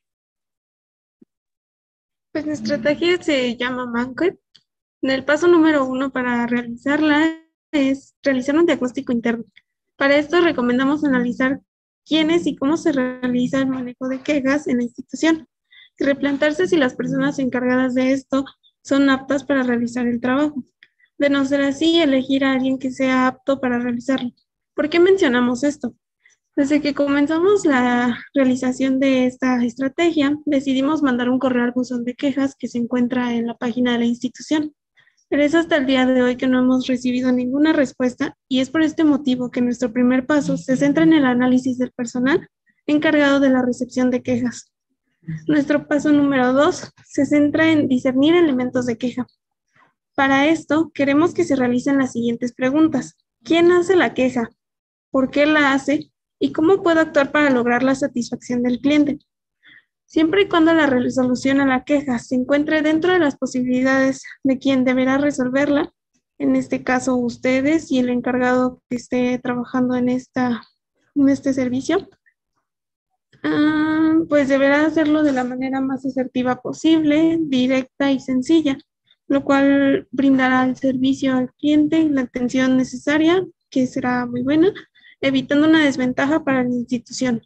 Pues nuestra estrategia se llama Banquet. El paso número 1 para realizarla es realizar un diagnóstico interno. Para esto recomendamos analizar quiénes y cómo se realiza el manejo de quejas en la institución y replantearse si las personas encargadas de esto son aptas para realizar el trabajo. De no ser así, elegir a alguien que sea apto para realizarlo. ¿Por qué mencionamos esto? Desde que comenzamos la realización de esta estrategia, decidimos mandar un correo al buzón de quejas que se encuentra en la página de la institución. Pero es hasta el día de hoy que no hemos recibido ninguna respuesta y es por este motivo que nuestro primer paso se centra en el análisis del personal encargado de la recepción de quejas. Nuestro paso número 2 se centra en discernir elementos de queja. Para esto, queremos que se realicen las siguientes preguntas. ¿Quién hace la queja? ¿Por qué la hace? ¿Y cómo puedo actuar para lograr la satisfacción del cliente? Siempre y cuando la resolución a la queja se encuentre dentro de las posibilidades de quien deberá resolverla, en este caso ustedes y el encargado que esté trabajando en este servicio, pues deberá hacerlo de la manera más asertiva posible, directa y sencilla, lo cual brindará el servicio al cliente y la atención necesaria, que será muy buena, evitando una desventaja para la institución.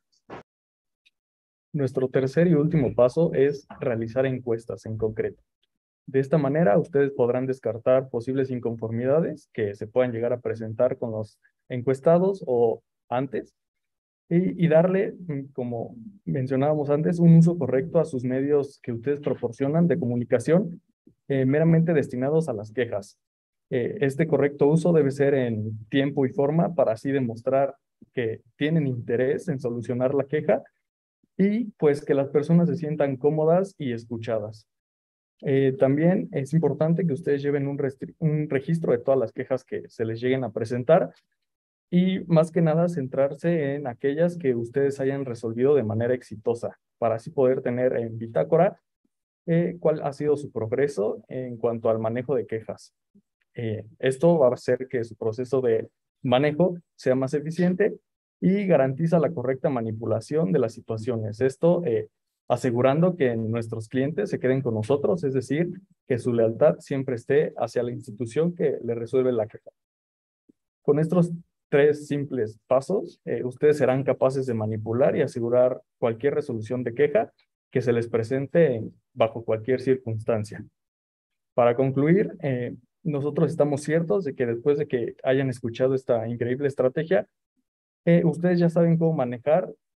Nuestro tercer y último paso es realizar encuestas en concreto. De esta manera, ustedes podrán descartar posibles inconformidades que se puedan llegar a presentar con los encuestados o antes y darle, como mencionábamos antes, un uso correcto a sus medios que ustedes proporcionan de comunicación meramente destinados a las quejas. Este correcto uso debe ser en tiempo y forma para así demostrar que tienen interés en solucionar la queja y pues que las personas se sientan cómodas y escuchadas. También es importante que ustedes lleven un registro de todas las quejas que se les lleguen a presentar y más que nada centrarse en aquellas que ustedes hayan resolvido de manera exitosa para así poder tener en bitácora cuál ha sido su progreso en cuanto al manejo de quejas. Esto va a hacer que su proceso de manejo sea más eficiente y garantiza la correcta manipulación de las situaciones. Esto asegurando que nuestros clientes se queden con nosotros, es decir, que su lealtad siempre esté hacia la institución que le resuelve la queja. Con estos 3 simples pasos, ustedes serán capaces de manipular y asegurar cualquier resolución de queja que se les presente bajo cualquier circunstancia. Para concluir, nosotros estamos ciertos de que después de que hayan escuchado esta increíble estrategia, ustedes ya saben cómo manejar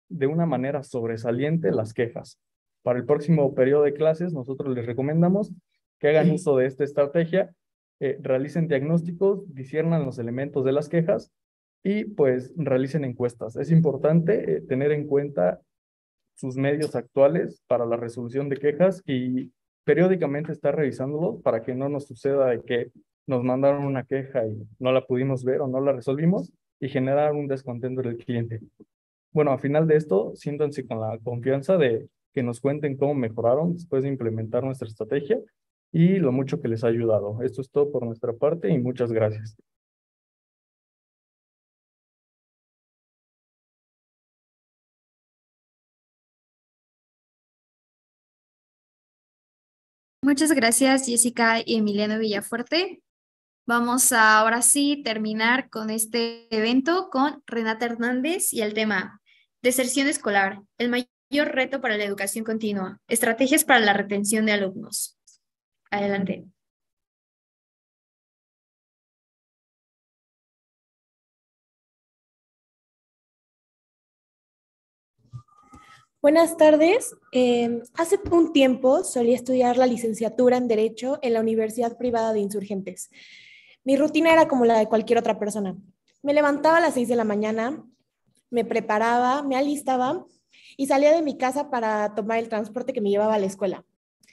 de una manera sobresaliente las quejas. Para el próximo periodo de clases, nosotros les recomendamos que hagan uso de esta estrategia, realicen diagnósticos, disciernan los elementos de las quejas y pues realicen encuestas. Es importante tener en cuenta sus medios actuales para la resolución de quejas y periódicamente estar revisándolos para que no nos suceda de que nos mandaron una queja y no la pudimos ver o no la resolvimos y generar un descontento del cliente. Bueno, al final de esto, siéntanse con la confianza de que nos cuenten cómo mejoraron después de implementar nuestra estrategia y lo mucho que les ha ayudado. Esto es todo por nuestra parte y muchas gracias. Muchas gracias, Jessica y Emiliano Villafuerte. Vamos a ahora sí terminar con este evento con Renata Hernández y el tema Deserción escolar, el mayor reto para la educación continua, estrategias para la retención de alumnos. Adelante. Buenas tardes. Hace un tiempo solía estudiar la licenciatura en Derecho en la Universidad Privada de Insurgentes. Mi rutina era como la de cualquier otra persona. Me levantaba a las 6 de la mañana, me preparaba, me alistaba y salía de mi casa para tomar el transporte que me llevaba a la escuela.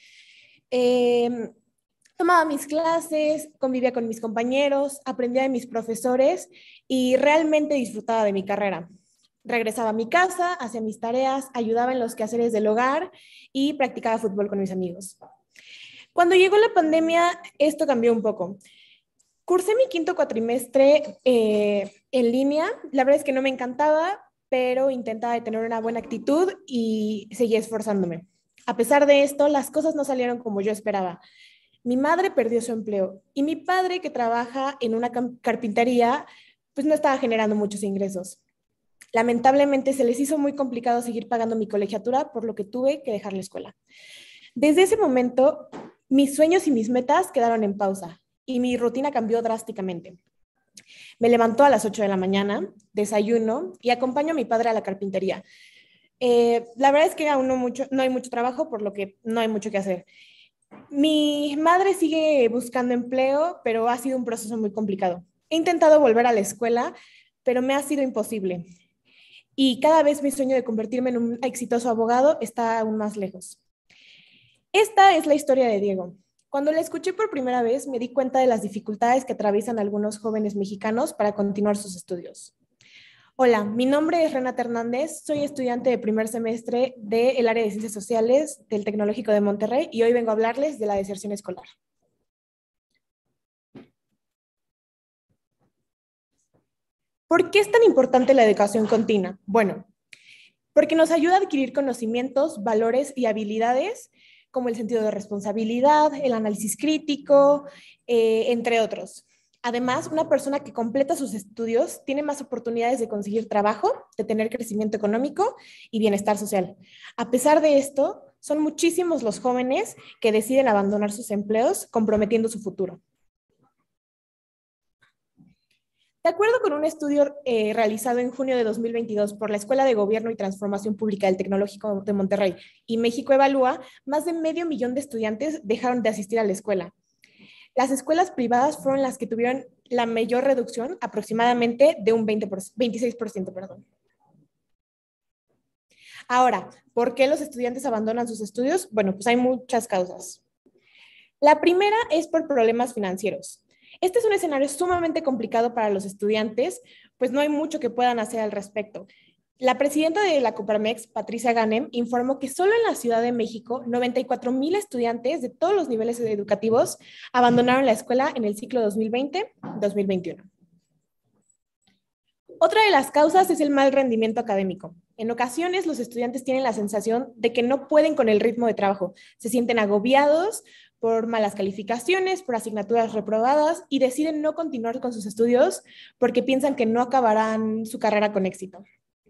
Tomaba mis clases, convivía con mis compañeros, aprendía de mis profesores y realmente disfrutaba de mi carrera. Regresaba a mi casa, hacía mis tareas, ayudaba en los quehaceres del hogar y practicaba fútbol con mis amigos. Cuando llegó la pandemia, esto cambió un poco. Cursé mi quinto cuatrimestre en línea. La verdad es que no me encantaba, pero intentaba tener una buena actitud y seguía esforzándome. A pesar de esto, las cosas no salieron como yo esperaba. Mi madre perdió su empleo y mi padre, que trabaja en una carpintería, pues no estaba generando muchos ingresos. Lamentablemente se les hizo muy complicado seguir pagando mi colegiatura, por lo que tuve que dejar la escuela. Desde ese momento, mis sueños y mis metas quedaron en pausa y mi rutina cambió drásticamente. Me levanto a las 8 de la mañana, desayuno y acompaño a mi padre a la carpintería. La verdad es que aún no hay mucho trabajo, por lo que no hay mucho que hacer. Mi madre sigue buscando empleo, pero ha sido un proceso muy complicado. He intentado volver a la escuela, pero me ha sido imposible. Y cada vez mi sueño de convertirme en un exitoso abogado está aún más lejos. Esta es la historia de Diego. Cuando la escuché por primera vez, me di cuenta de las dificultades que atraviesan algunos jóvenes mexicanos para continuar sus estudios. Hola, mi nombre es Renata Hernández, soy estudiante de primer semestre del área de Ciencias Sociales del Tecnológico de Monterrey y hoy vengo a hablarles de la deserción escolar. ¿Por qué es tan importante la educación continua? Bueno, porque nos ayuda a adquirir conocimientos, valores y habilidades como el sentido de responsabilidad, el análisis crítico, entre otros. Además, una persona que completa sus estudios tiene más oportunidades de conseguir trabajo, de tener crecimiento económico y bienestar social. A pesar de esto, son muchísimos los jóvenes que deciden abandonar sus empleos comprometiendo su futuro. De acuerdo con un estudio realizado en junio de 2022 por la Escuela de Gobierno y Transformación Pública del Tecnológico de Monterrey y México Evalúa, más de 500,000 de estudiantes dejaron de asistir a la escuela. Las escuelas privadas fueron las que tuvieron la mayor reducción, aproximadamente de un 26%. Perdón. Ahora, ¿por qué los estudiantes abandonan sus estudios? Bueno, pues hay muchas causas. La primera es por problemas financieros. Este es un escenario sumamente complicado para los estudiantes, pues no hay mucho que puedan hacer al respecto. La presidenta de la Coparmex, Patricia Ganem, informó que solo en la Ciudad de México, 94,000 estudiantes de todos los niveles educativos abandonaron la escuela en el ciclo 2020-2021. Otra de las causas es el mal rendimiento académico. En ocasiones, los estudiantes tienen la sensación de que no pueden con el ritmo de trabajo, se sienten agobiados por malas calificaciones, por asignaturas reprobadas y deciden no continuar con sus estudios porque piensan que no acabarán su carrera con éxito.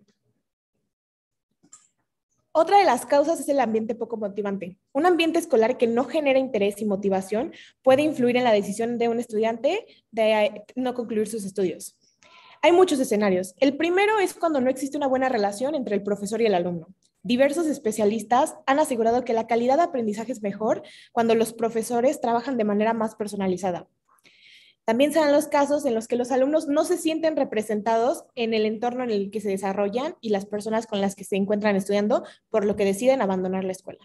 Otra de las causas es el ambiente poco motivante. Un ambiente escolar que no genera interés y motivación puede influir en la decisión de un estudiante de no concluir sus estudios. Hay muchos escenarios. El primero es cuando no existe una buena relación entre el profesor y el alumno. Diversos especialistas han asegurado que la calidad de aprendizaje es mejor cuando los profesores trabajan de manera más personalizada. También se dan los casos en los que los alumnos no se sienten representados en el entorno en el que se desarrollan y las personas con las que se encuentran estudiando, por lo que deciden abandonar la escuela.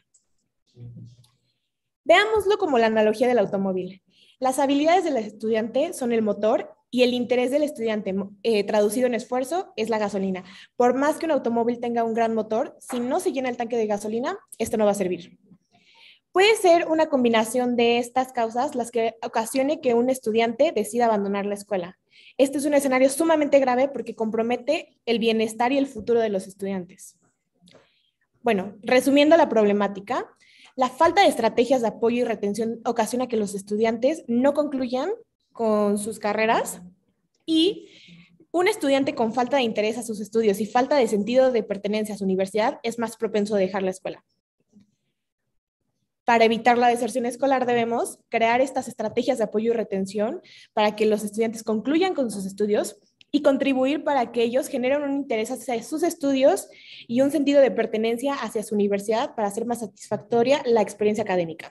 Veámoslo como la analogía del automóvil. Las habilidades del estudiante son el motor y el interés del estudiante, traducido en esfuerzo, es la gasolina. Por más que un automóvil tenga un gran motor, si no se llena el tanque de gasolina, esto no va a servir. Puede ser una combinación de estas causas las que ocasione que un estudiante decida abandonar la escuela. Este es un escenario sumamente grave porque compromete el bienestar y el futuro de los estudiantes. Bueno, resumiendo la problemática, la falta de estrategias de apoyo y retención ocasiona que los estudiantes no concluyan con sus carreras y un estudiante con falta de interés a sus estudios y falta de sentido de pertenencia a su universidad es más propenso a dejar la escuela. Para evitar la deserción escolar debemos crear estas estrategias de apoyo y retención para que los estudiantes concluyan con sus estudios y contribuir para que ellos generen un interés hacia sus estudios y un sentido de pertenencia hacia su universidad para hacer más satisfactoria la experiencia académica.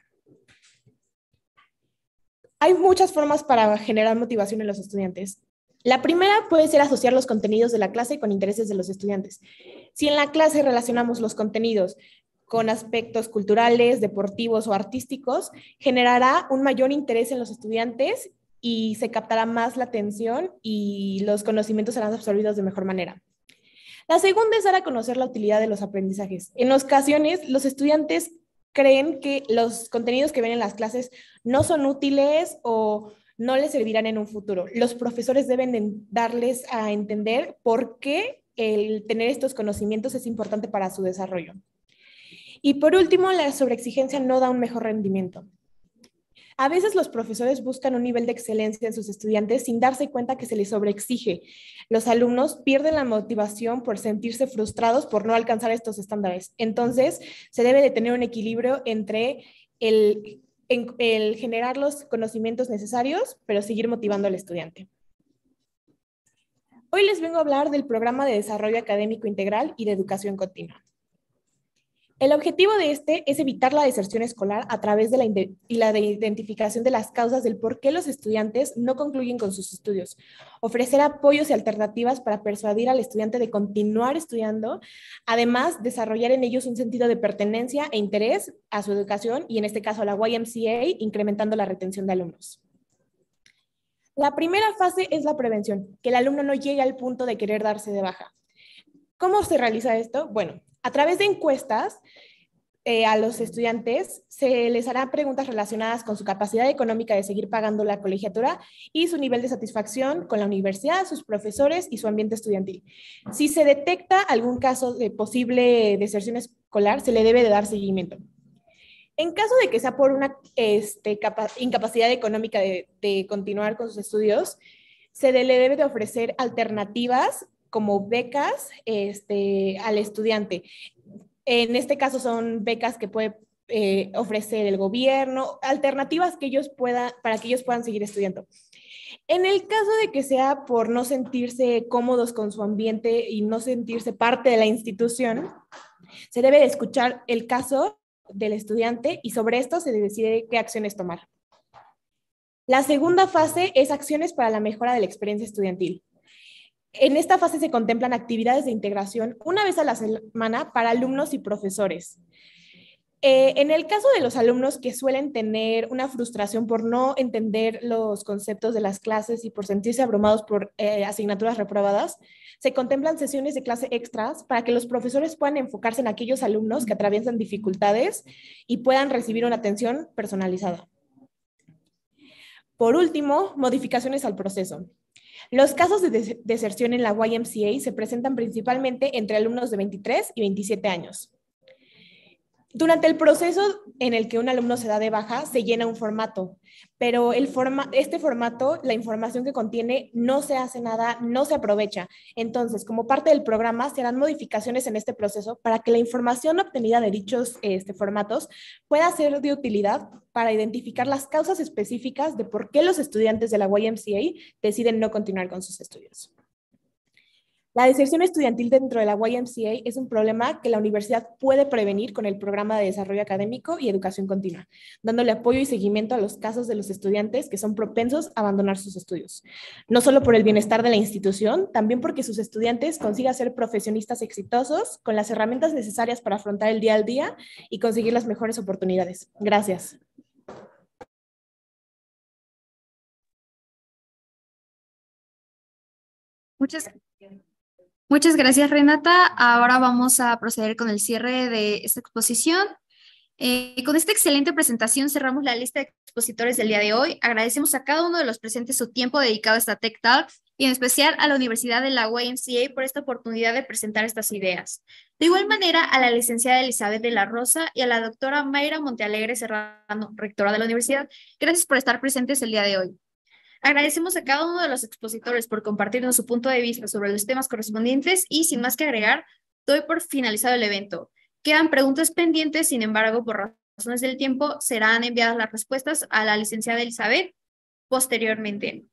Hay muchas formas para generar motivación en los estudiantes. La primera puede ser asociar los contenidos de la clase con intereses de los estudiantes. Si en la clase relacionamos los contenidos con aspectos culturales, deportivos o artísticos, generará un mayor interés en los estudiantes y se captará más la atención y los conocimientos serán absorbidos de mejor manera. La segunda es dar a conocer la utilidad de los aprendizajes. En ocasiones, los estudiantes creen que los contenidos que ven en las clases no son útiles o no les servirán en un futuro. Los profesores deben darles a entender por qué el tener estos conocimientos es importante para su desarrollo. Y por último, la sobreexigencia no da un mejor rendimiento. A veces los profesores buscan un nivel de excelencia en sus estudiantes sin darse cuenta que se les sobreexige. Los alumnos pierden la motivación por sentirse frustrados por no alcanzar estos estándares. Entonces, se debe de tener un equilibrio entre el generar los conocimientos necesarios, pero seguir motivando al estudiante. Hoy les vengo a hablar del Programa de Desarrollo Académico Integral y de Educación Continua. El objetivo de este es evitar la deserción escolar a través de la identificación de las causas del por qué los estudiantes no concluyen con sus estudios, ofrecer apoyos y alternativas para persuadir al estudiante de continuar estudiando, además desarrollar en ellos un sentido de pertenencia e interés a su educación y en este caso a la YMCA, incrementando la retención de alumnos. La primera fase es la prevención, que el alumno no llegue al punto de querer darse de baja. ¿Cómo se realiza esto? Bueno, a través de encuestas a los estudiantes se les harán preguntas relacionadas con su capacidad económica de seguir pagando la colegiatura y su nivel de satisfacción con la universidad, sus profesores y su ambiente estudiantil. Si se detecta algún caso de posible deserción escolar, se le debe de dar seguimiento. En caso de que sea por una incapacidad económica de continuar con sus estudios, se le debe de ofrecer alternativas como becas al estudiante. En este caso son becas que puede ofrecer el gobierno, alternativas para que ellos puedan seguir estudiando. En el caso de que sea por no sentirse cómodos con su ambiente y no sentirse parte de la institución, se debe de escuchar el caso del estudiante y sobre esto se decide qué acciones tomar. La segunda fase es acciones para la mejora de la experiencia estudiantil. En esta fase se contemplan actividades de integración una vez a la semana para alumnos y profesores. En el caso de los alumnos que suelen tener una frustración por no entender los conceptos de las clases y por sentirse abrumados por asignaturas reprobadas, se contemplan sesiones de clase extras para que los profesores puedan enfocarse en aquellos alumnos que atraviesan dificultades y puedan recibir una atención personalizada. Por último, modificaciones al proceso. Los casos de deserción en la YMCA se presentan principalmente entre alumnos de 23 y 27 años. Durante el proceso en el que un alumno se da de baja, se llena un formato, pero este formato, la información que contiene, no se hace nada, no se aprovecha. Entonces, como parte del programa, se harán modificaciones en este proceso para que la información obtenida de dichos formatos pueda ser de utilidad para identificar las causas específicas de por qué los estudiantes de la YMCA deciden no continuar con sus estudios. La deserción estudiantil dentro de la YMCA es un problema que la universidad puede prevenir con el programa de desarrollo académico y educación continua, dándole apoyo y seguimiento a los casos de los estudiantes que son propensos a abandonar sus estudios. No solo por el bienestar de la institución, también porque sus estudiantes consigan ser profesionistas exitosos con las herramientas necesarias para afrontar el día al día y conseguir las mejores oportunidades. Gracias. Muchas gracias, Renata. Ahora vamos a proceder con el cierre de esta exposición. Con esta excelente presentación cerramos la lista de expositores del día de hoy. Agradecemos a cada uno de los presentes su tiempo dedicado a esta Tech Talk y en especial a la Universidad de la YMCA por esta oportunidad de presentar estas ideas. De igual manera, a la licenciada Elizabeth de la Rosa y a la doctora Mayra Montealegre Serrano, rectora de la universidad, gracias por estar presentes el día de hoy. Agradecemos a cada uno de los expositores por compartirnos su punto de vista sobre los temas correspondientes y, sin más que agregar, doy por finalizado el evento. Quedan preguntas pendientes, sin embargo, por razones del tiempo, serán enviadas las respuestas a la licenciada Elizabeth posteriormente.